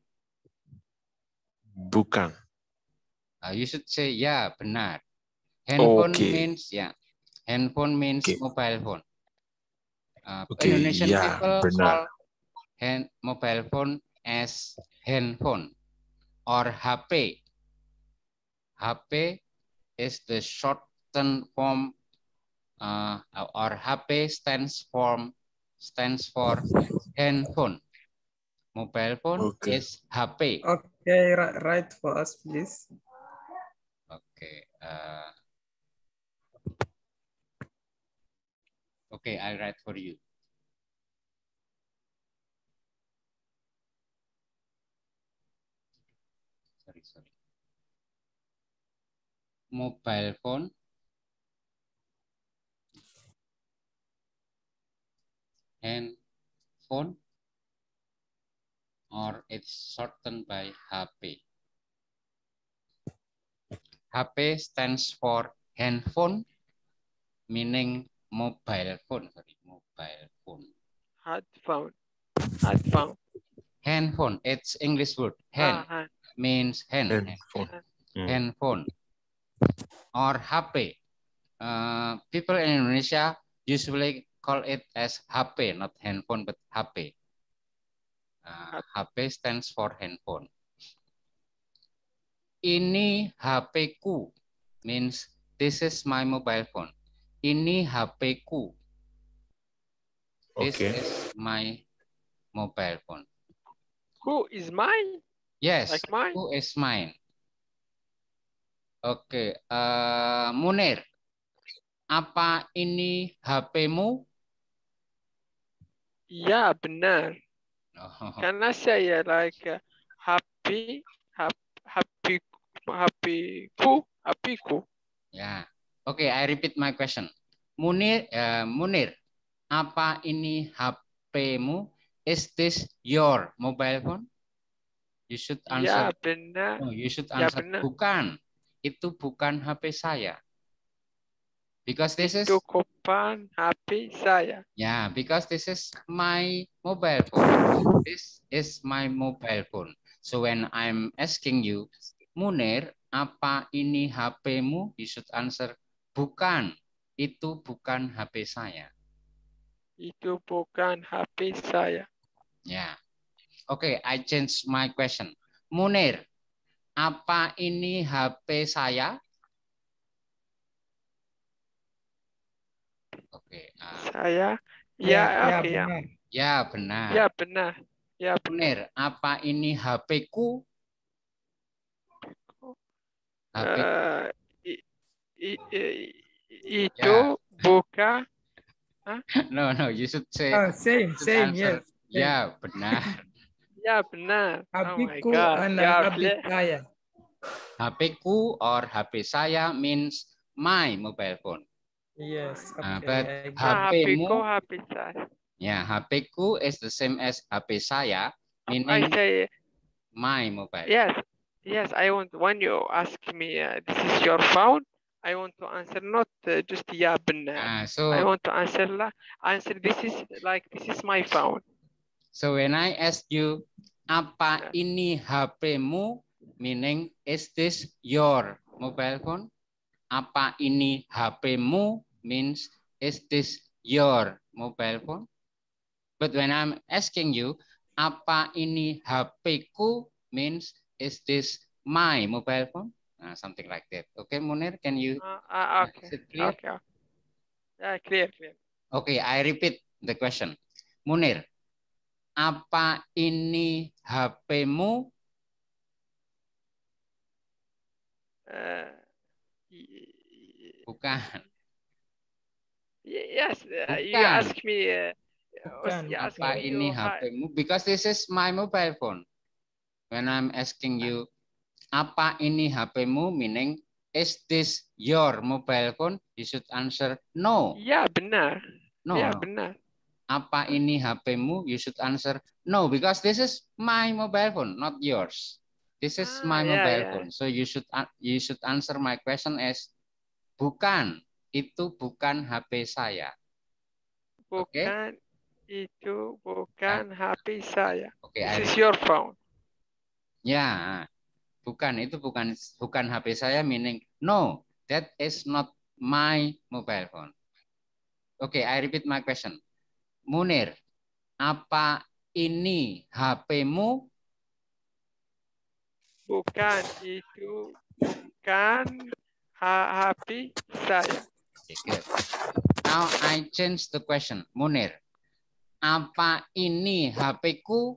Bukan. You should say ya, benar. Handphone means handphone means mobile phone. Indonesian people call mobile phone as handphone or HP. HP is the shortened form, or HP stands for handphone. Mobile phone is HP. Okay, write for us, please. Okay. Okay, I'll write for you. Sorry. Mobile phone. Handphone, or it's shortened by HP. HP stands for handphone, meaning mobile phone. Sorry, mobile phone. Headphone. Handphone, it's English word. Hand means hand. Handphone. Or HP. People in Indonesia usually call it as HP, not handphone, but HP. HP stands for handphone. Ini HP-ku means this is my mobile phone. Ini HP-ku. This is my mobile phone? Who is mine? Yes, Like mine? who is mine? Oke, Munir, apa ini HP-mu? Ya, benar. Oh, Karena saya like happy, happyku. ya. Oke, I repeat my question. Munir, apa ini HP-mu? Is this your mobile phone? You should answer. Ya, benar. No, you should Ya, answer. benar. Bukan. Itu bukan HP saya. Because this is. Itu bukan HP saya. Yeah, because this is my mobile phone. This is my mobile phone. So when I'm asking you, Munir, apa ini HP-mu? You should answer, bukan. Itu bukan HP saya. Itu bukan HP saya. Ya. Oke, I change my question. Munir, apa ini HP saya? Oke. Saya, Ya, ya, oke, ya. benar. Ya, benar. Ya, benar. Ya, benar. Munir, apa ini HP-ku? HP. Itu bukan. No, you should say. Same, yes. Ya, benar. Ya, benar. HP-ku God. and Ya, HP saya. HP-ku or HP saya means my mobile phone. Yes, But okay. HP-mu, HP-ku, HP saya. ya, HP-ku is the same as HP saya, I meaning say, my mobile. yes, I want, when you ask me, this is your phone, I want to answer not just ya, benar. So I want to answer this is my phone. So when I ask you, apa ini HP-mu? Meaning, is this your mobile phone? Apa ini HP-mu? Means, is this your mobile phone? But when I'm asking you, apa ini HP-ku? Means, is this my mobile phone? Something like that. Okay, Munir, can you? Okay. Is it clear? Okay. Clear. Okay, I repeat the question. Munir, apa ini HP-mu? Bukan. Yes, Bukan. you ask me. Apa ini HP-mu? Because this is my mobile phone. When I'm asking you, apa ini HP-mu? Meaning, is this your mobile phone? You should answer no. Ya, benar. No. Ya, benar. Apa ini HP-mu? You should answer no, because this is my mobile phone, not yours. This is my mobile phone. So you should answer my question as bukan. Itu bukan HP saya. Bukan. Itu bukan HP saya. Okay, this is your phone. Ya, bukan, itu bukan HP saya, meaning no, that is not my mobile phone. Okay, I repeat my question. Munir, apa ini HP-mu? Bukan, itu bukan HP saya. Okay, good. Now I change the question. Munir, apa ini HP-ku?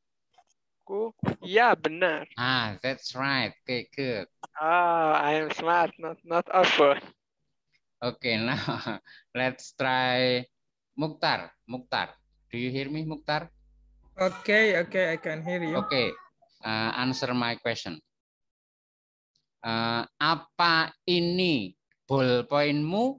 Ya, benar. That's right. Okay, good. I am smart, not awful. Okay, now let's try Mukhtar. Mukhtar, do you hear me, Mukhtar? Okay, I can hear you. Okay, answer my question. Apa ini ballpoint-mu?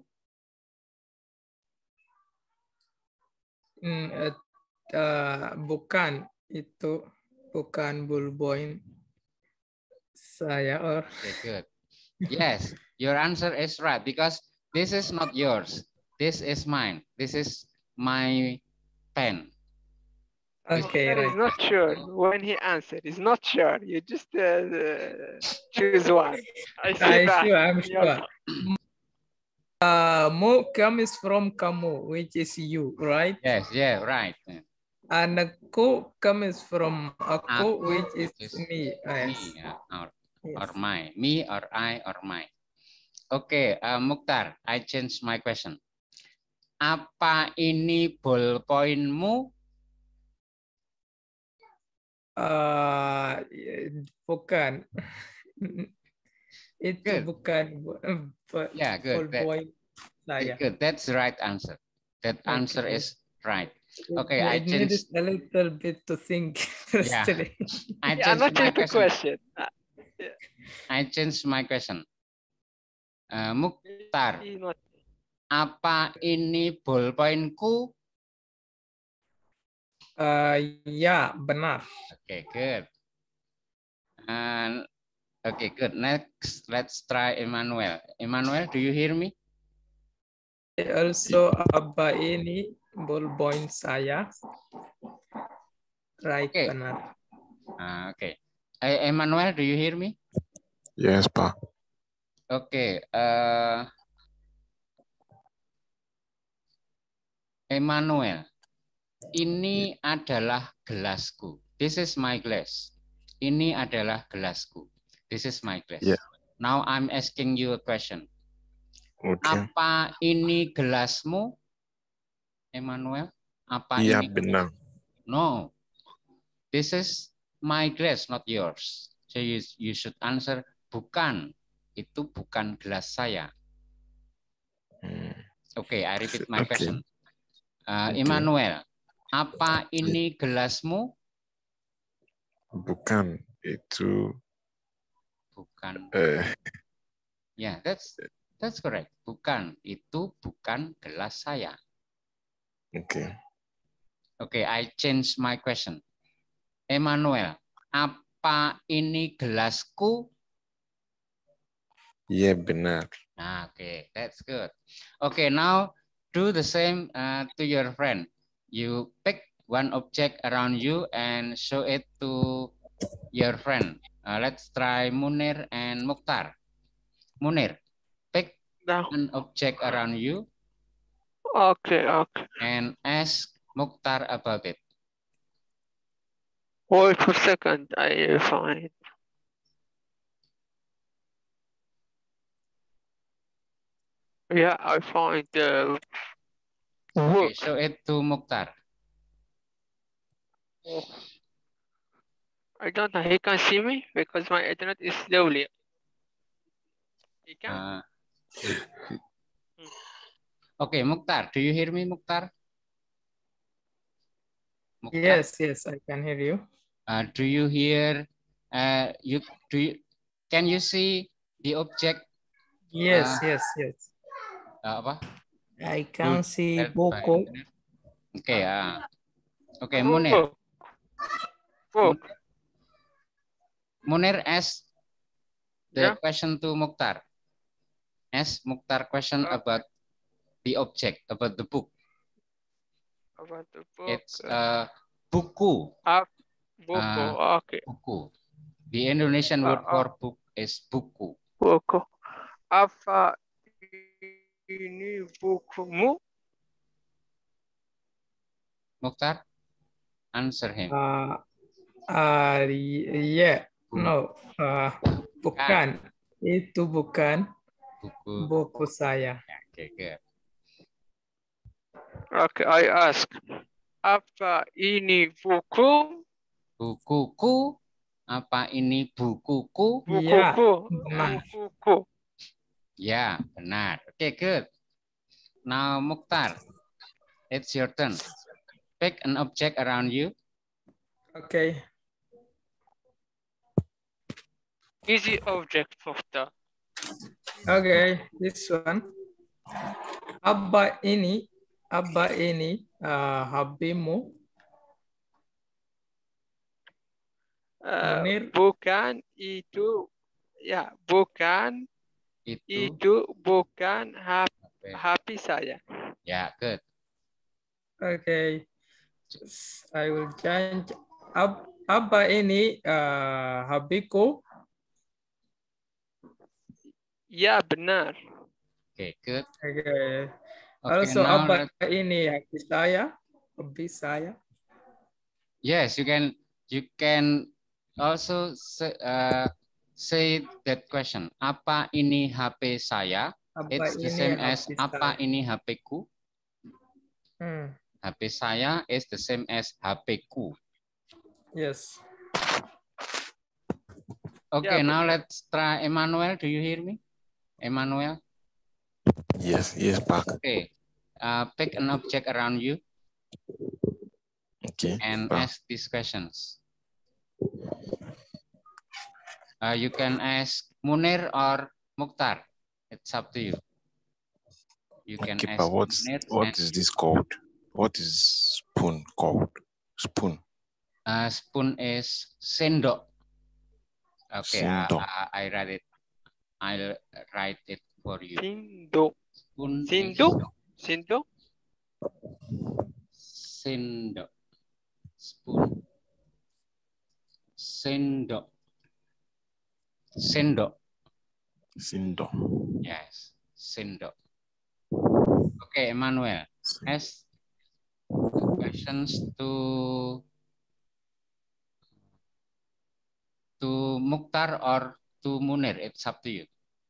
Bukan, itu bukan ballpoint saya. Okay, good. Yes, your answer is right because this is not yours. This is mine. This is my pen. Okay, right. He's not sure when he answered. He's not sure. You just choose one. I'm sure. Mo comes from kamu, which is you, right? Yes, yeah, right. And ko comes from aku, which is me. Me, or my. Me or I or my. Okay, Mukhtar, I change my question. Apa ini ballpoint-mu? Bukan. Itu Good. bukan Yeah, good. ballpoint saya. Good. That's the right answer. That answer Okay. is right. Okay, I It needed changed. a little bit to think. Yeah. I Yeah, changed not my just the question. question. I changed my question. Mukhtar, apa ini ballpointku? Ya, benar. Okay, good. And okay, good. Next, let's try Emmanuel. Emmanuel, do you hear me? Also, apa ini ballpoint saya? Right, Okay. benar. Okay. Emmanuel, do you hear me? Yes, Pa. Okay. Emmanuel, ini adalah gelasku. This is my glass. Ini adalah gelasku. This is my glass. Yeah. Now I'm asking you a question. Okay. Apa ini gelasmu, Emmanuel? Apa Iya, ini? benar. No. This is my glass, not yours. So you should answer bukan. Itu bukan gelas saya. Okay, I repeat my question. Emmanuel, apa ini gelasmu? Bukan, itu Bukan. Yeah, that's correct. Bukan, itu bukan gelas saya. Okay. Okay, I change my question. Emmanuel, apa ini gelasku? Iya, benar. Okay, that's good. Okay, now do the same to your friend. You pick one object around you and show it to your friend. Let's try Munir and Mukhtar. Munir, pick an object around you. Okay. And ask Mukhtar about it. Wait for a second, I find. Yeah, I find the Okay, show it to Mukhtar. I don't know, he can see me because my internet is slowly. He can? Okay, Mukhtar, do you hear me, Mukhtar? Yes, I can hear you. Do you hear? Can you see the object? Yes. Apa? I can see buku. Okay, okay, Munir. Munir ask the question to Mukhtar. Ask Mukhtar question about the object, about the book. About the book. It's buku. Buku, okay. Buku. The Indonesian word for book is buku. Buku. Apa ini bukumu? Mukhtar, answer him. Yeah, no, bukan. Itu bukan buku saya. Okay, good. Okay, I ask. Apa ini buku? Bukuku. Apa ini bukuku? Iya, benar. buku. Ya, benar. Okay, good. Now, Mukhtar, it's your turn. Pick an object around you. Okay. Easy object, Mukhtar. Okay, this one. Apa ini HB-mu? Bukan itu, ya bukan itu bukan HP saya. Ya, good. Okay, I will change. Apa ini HP-ku? Ya, benar. Okay, good. Okay. Okay, Also, apa ini HP saya? HP saya? Yes, you can also say that question. Apa ini HP saya? It's the same as apa ini HP-ku? HP saya is the same as HP-ku. Yes. Okay, Yeah, now let's try Emmanuel. Do you hear me? Emmanuel? Yes, Pak. Okay. Pick an object around you Okay. and Pak. ask these questions. You can ask Munir or Mukhtar. It's up to you. You can Okay, ask but what Munir is this called? What is spoon called? Spoon. Spoon is sendok. Okay, Sendok. I write it. I'll write it for you. Sindo. Spoon Sindo? is Sindo? sendok. Spoon. Sendok. Sendok. Sendok. Yes, sendok. Okay, Emmanuel. Ask questions to Mukhtar or to Munir. It's up to you.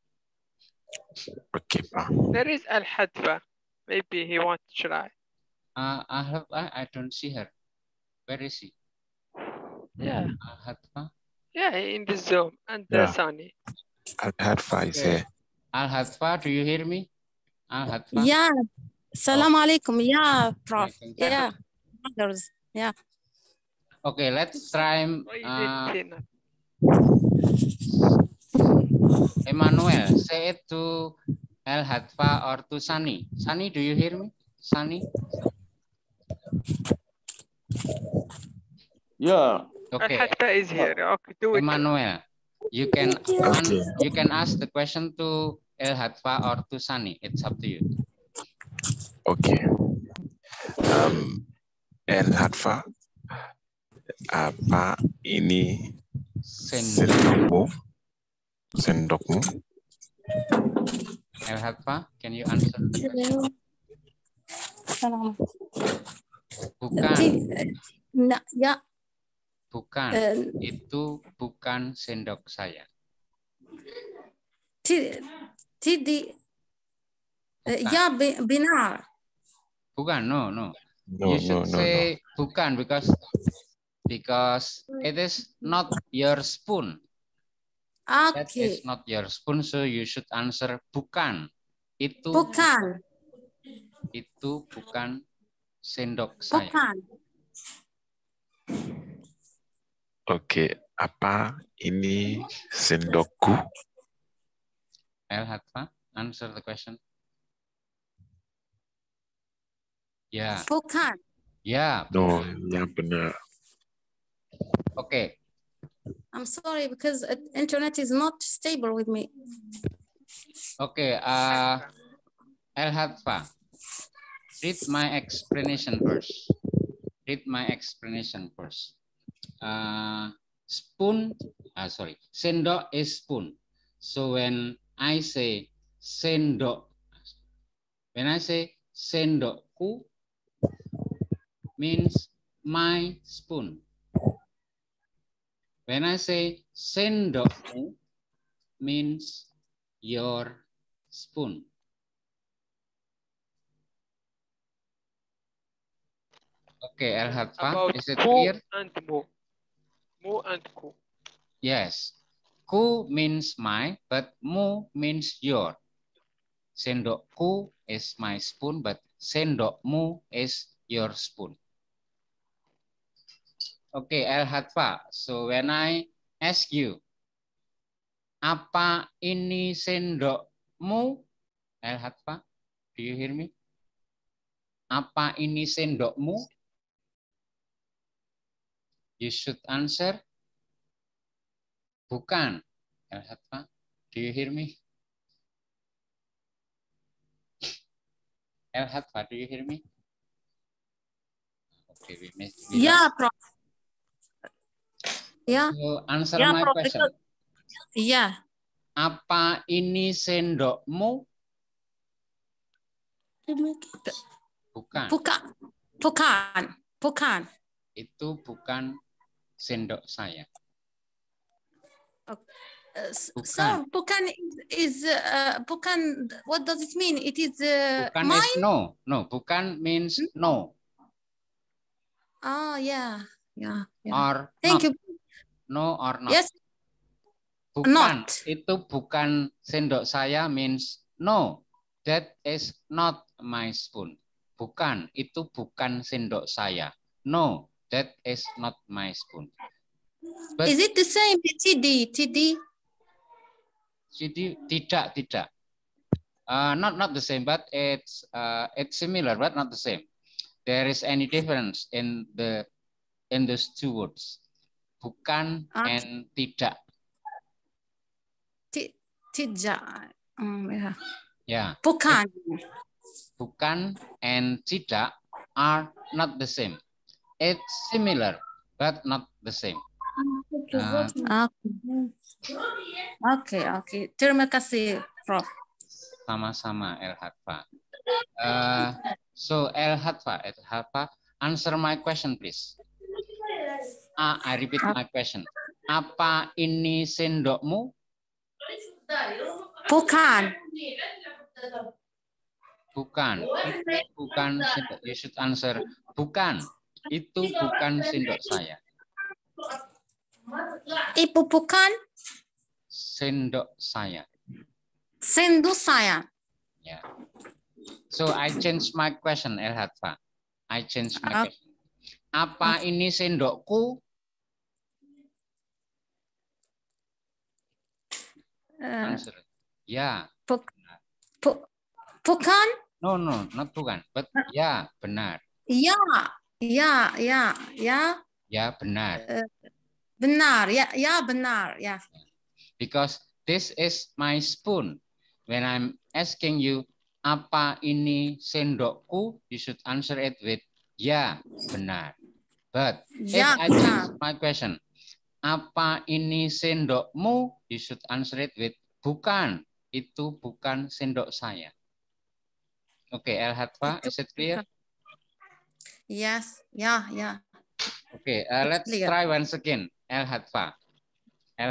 Okay, Pak. There is Al-Hadfa. Maybe he wants to try. I don't see her. Where is she? Yeah. Al-Hadfa. Yeah, in the Zoom. And Yeah. Sani. Al-Hadfa is here. Al-Hadfa, do you hear me? Al-Hadfa? Yeah. Assalamu alaikum. Yeah, Prof. Waalaikumsalam. Yeah. Brothers. Yeah. Okay, let's try Emmanuel. Say it to Al-Hadfa or to Sani. Sani, do you hear me? Sani? Yeah. Okay. Al-Hadfa is here. Okay, do it. Emmanuel, you can ask the question to Al-Hadfa or to Sani. It's up to you. Okay. Al-Hadfa, apa ini sendokmu? Sendokmu? Al-Hadfa, can you answer the question? Bukan. Ya. Bukan. Itu bukan sendok saya. Tidi. Ya, benar. Bukan, no. No, You should say bukan because it is not your spoon. Okay. That is not your spoon, so you should answer bukan. Itu bukan. Itu bukan sendok saya. Bukan. Oke, apa ini sendokku? Al-Hadfa, answer the question. Ya. Bukan. Ya. No, ya benar. Okay. I'm sorry because internet is not stable with me. Okay, Al-Hadfa, read my explanation first. Read my explanation first. Sendok is spoon. So when I say sendok, sendokku means my spoon. When I say sendokmu means your spoon. Okay, Al-Hadfa, is it clear? And mu. Mu and ku. Yes. Ku means my, but mu means your. Sendokku is my spoon, but sendokmu is your spoon. Okay, Al-Hadfa. So when I ask you, apa ini sendokmu? Al-Hadfa, do you hear me? Apa ini sendokmu? You should answer bukan. Al-Hadfa, do you hear me? Al-Hadfa, do you hear me? Okay, we missed. Yeah, Prof. Yeah. So answer Yeah, my Prof. question. Yeah. Apa ini sendokmu? Bukan. Bukan. Itu bukan sendok saya. So bukan is bukan. What does it mean? It is bukan mine? is no. Bukan means no. Oh yeah. Or Thank not. you. No or not. Yes. Bukan, Not. itu bukan sendok saya means no, that is not my spoon. Bukan, itu bukan sendok saya. No, that is not my spoon. But, is it the same? TD. jadi tidak. Not the same, but it's similar, but not the same. There is any difference in those two words. Bukan and tidak. Tidak. Yeah. Yeah. Bukan. Bukan and tidak are not the same. It's similar, but not the same. Oke. Terima kasih, Prof. Sama-sama, El Hatfa. So, El Hatfa, answer my question, please. I repeat my question. Apa ini sendokmu? Bukan. Bukan. Itu bukan sendok. You should answer bukan. Itu bukan sendok saya. Ibu bukan Sendok saya. sendok saya. Yeah. So I change my question, El Hatfa. I change my question. Apa ini sendokku? Answer. Ya. Bukan? No, not bukan. But ya, benar. Ya. Ya, benar. Benar, ya benar, ya. Because this is my spoon. When I'm asking you, apa ini sendokku? You should answer it with ya, benar. But if I change my question, apa ini sendokmu? You should answer it with bukan. Itu bukan sendok saya. Okay, El Hatfa, is it clear? Yes, yeah. Okay, let's try once again. El Hatfa. El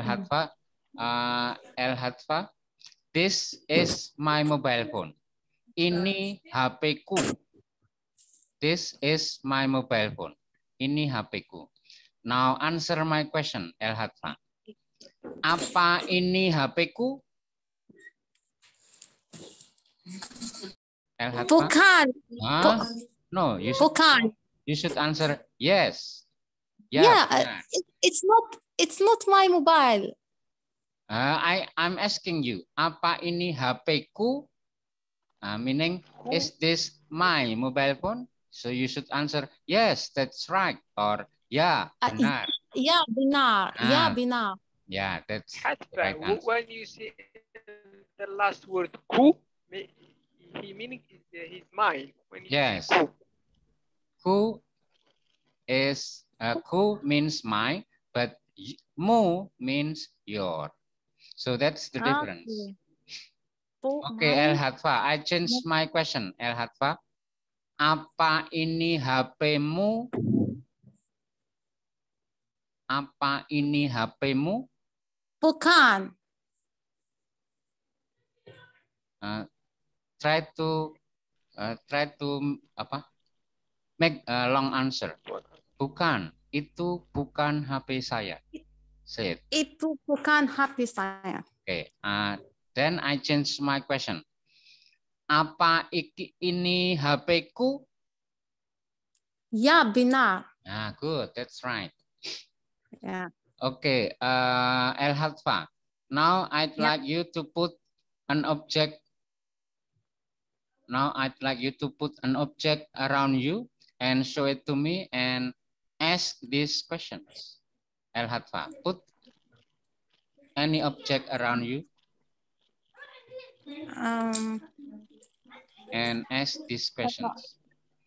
Hatfa, this is my mobile phone. Ini HP-ku. This is my mobile phone. Ini HP-ku. Now answer my question, El Hatfa. Apa ini HP-ku? El Hatfa? Bukan. No, you should answer yes. Yeah, it's not my mobile. I'm asking you, apa ini HP-ku? Meaning, is this my mobile phone? So you should answer yes, that's right, or ya, benar. Ya, benar. Ya, benar. Yeah, that's right answer. When you see the last word ku, he meaning is mine. When you yes. Ku is ku means my, but mu means your. So that's the difference. Okay, El Hatfa, I changed my question. El Hatfa, apa ini HP-mu? Apa ini HP-mu? Bukan. Try to make a long answer. Bukan, itu bukan HP saya. Say it. Itu bukan HP saya. Okay, then I change my question. Apa ini HP-ku? Ya, benar. Good, that's right. Yeah. Okay, El Hatfa. Now I'd like you to put an object. Now I'd like you to put an object around you and show it to me and ask these questions. El Hatfa, put any object around you and ask these questions.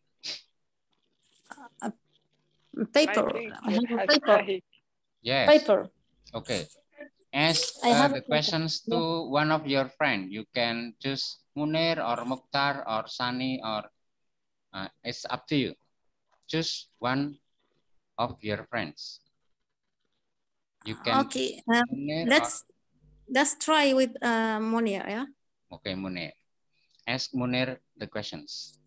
Paper. I have a paper. Yes. Paper. Okay. Ask the questions to one of your friends. You can choose Munir or Mukhtar or Sani or it's up to you. Choose one of your friends. You can. Okay. Let's try with Munir, yeah. Okay, Munir. Ask Munir the questions.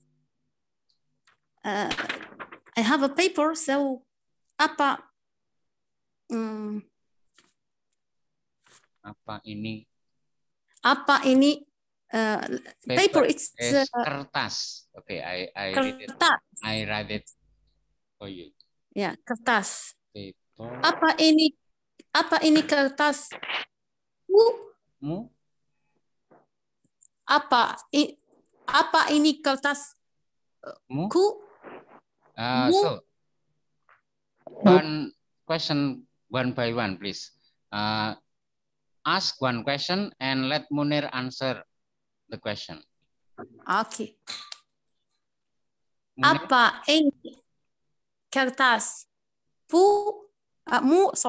I have a paper, so apa Apa ini? Apa ini? Paper. It's is kertas. Okay, I read it. kertas. I read it for you. Ya, kertas. Paper. Apa ini? Apa ini kertas? Mu? Apa ini kertas? Mu? Ku? So one question one by one, please. Ask one question and let Munir answer the question. Okay. Munir? Apa ini kertas? Mu?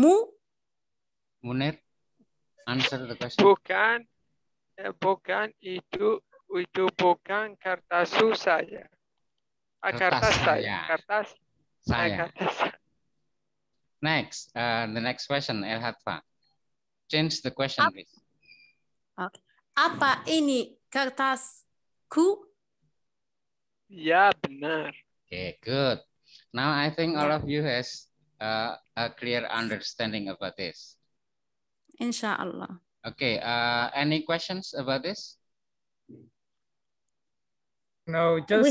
Munir, answer the question. Bukan itu bukan kertas saya. Kertas saya. Kertas saya. Next, the next question, El Hatfa. Change the question, please. Okay. Apa ini kertasku? Ya, benar. Okay, good. Now I think all of you has a clear understanding about this. Insyaallah. Okay, any questions about this? No, just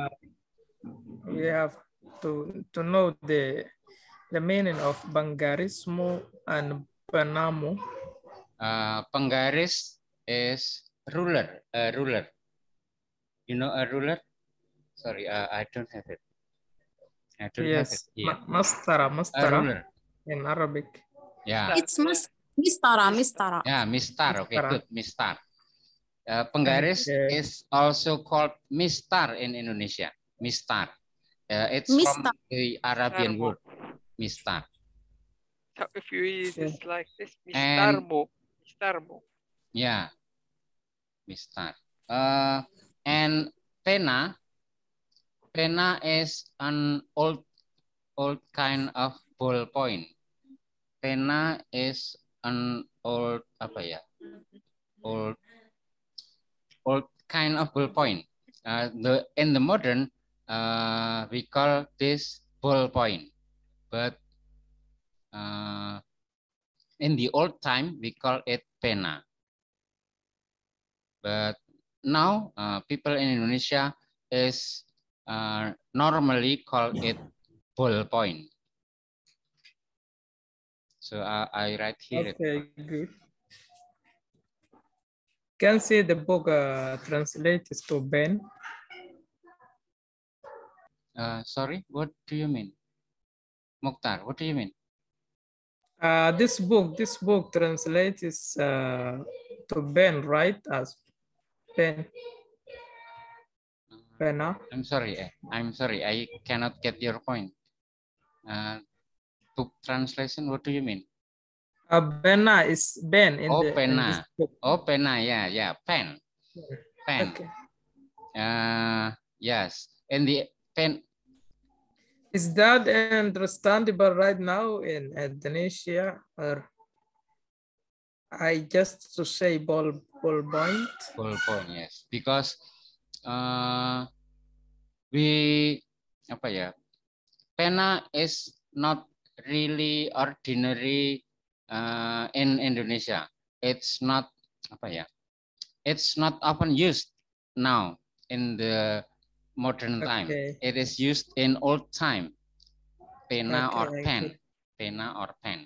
we have to know the meaning of Banggarismu and Penamu. Penggaris is ruler, a ruler. You know a ruler? Sorry, I don't have it. I don't have it here. Mastara in Arabic. Yeah. It's mistara. Yeah, mistar. Okay, good. Mistar. Penggaris is also called mistar in Indonesia. Mistar. It's from the Arabian word. Mistar. So if you use it like this, mistarmu. Yeah, mistar. And pena is an old kind of ballpoint. Pena is an old old kind of ballpoint. In the modern we call this ballpoint, but in the old time we call it pena. But now people in Indonesia is normally call it ballpoint. So I write here. Okay, good. Can see the book translated to Ben. Sorry, what do you mean? Mukhtar, what do you mean? This book translates to Ben, right? As Ben. Pena. I'm sorry, I cannot get your point. Book translation, what do you mean? Pena is Ben in the pena. In this book. Oh, pena, yeah, pen. Pen. Okay. Yes, in the pen. Is that understandable right now in Indonesia, or I just to say ballpoint? Ballpoint, yes, because pena is not really ordinary in Indonesia. It's not it's not often used now in the modern time. It is used in old time. Pena or pen. Pena or pen.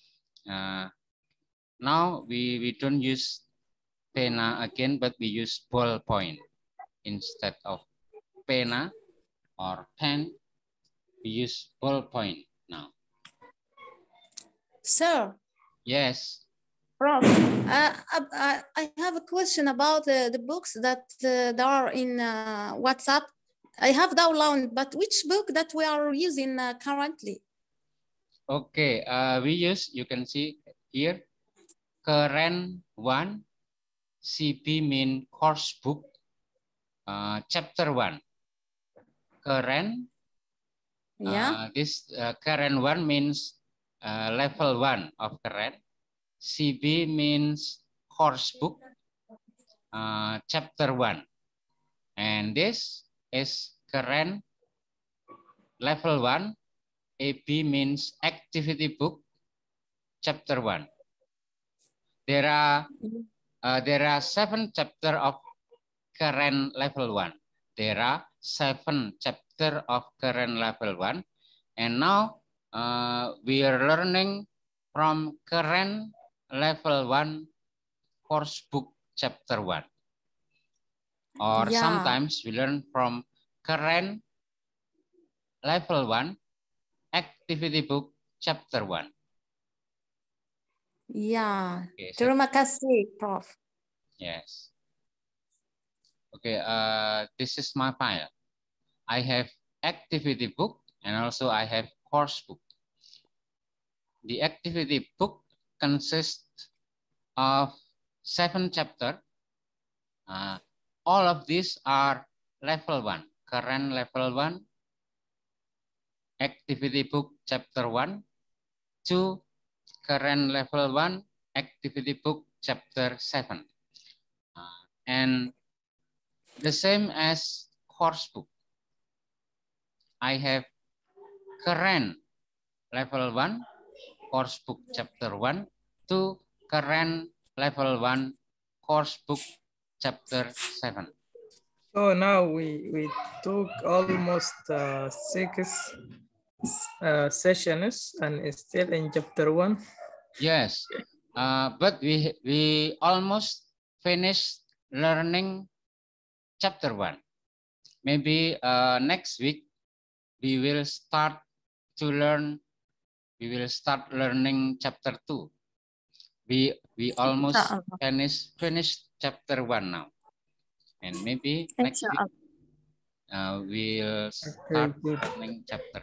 Now we don't use pena again, but we use ballpoint instead of pena or pen. We use ballpoint now. Sir. Yes. Prof, I have a question about the books that there are in WhatsApp. I have downloaded, but which book that we are using currently? Okay, we use, you can see here, Keren 1, CB mean course book, chapter 1. Keren, this Keren 1 means level 1 of Keren. CB means course book, chapter 1. And this is Keren level 1. AB means activity book, chapter 1. there are 7 chapters of current level 1. There are 7 chapters of current level 1, and now we are learning from current level 1 course book chapter 1. Or Yeah. sometimes we learn from current level 1 activity book chapter 1. Ya, Okay, so, terima kasih, Prof. yes. Okay, this is my file. I have activity book and also I have course book. The activity book consists of 7 chapters. All of these are level 1, current level 1, activity book chapter 1, 2, current level 1, activity book chapter 7. And the same as course book. I have current level 1, course book chapter 1, 2, current level 1, course book chapter 7. So now we took almost 6 sessions and it's still in chapter 1. Yes, but we almost finished learning chapter 1. Maybe next week we will start learning chapter 2. We almost finished chapter 1 now, and maybe next week we'll start learning chapter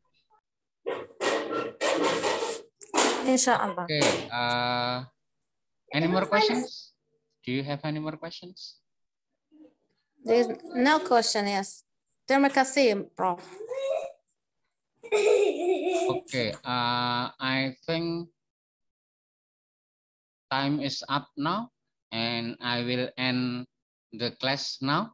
2. Insyaallah. Okay. Any more questions? Do you have any more questions? There is no question, yes. Terima kasih, Prof. Okay, I think time is up now, and I will end the class now.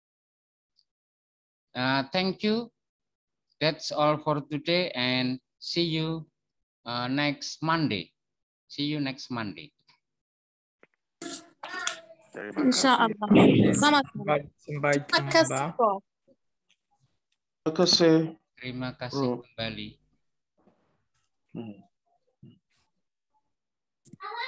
Thank you. That's all for today, and see you next Monday. See you next Monday. Insyaallah. Sama-sama. Sampai Terima kasih, jumpa. Prof. Terima kasih. Terima kasih Bro. kembali.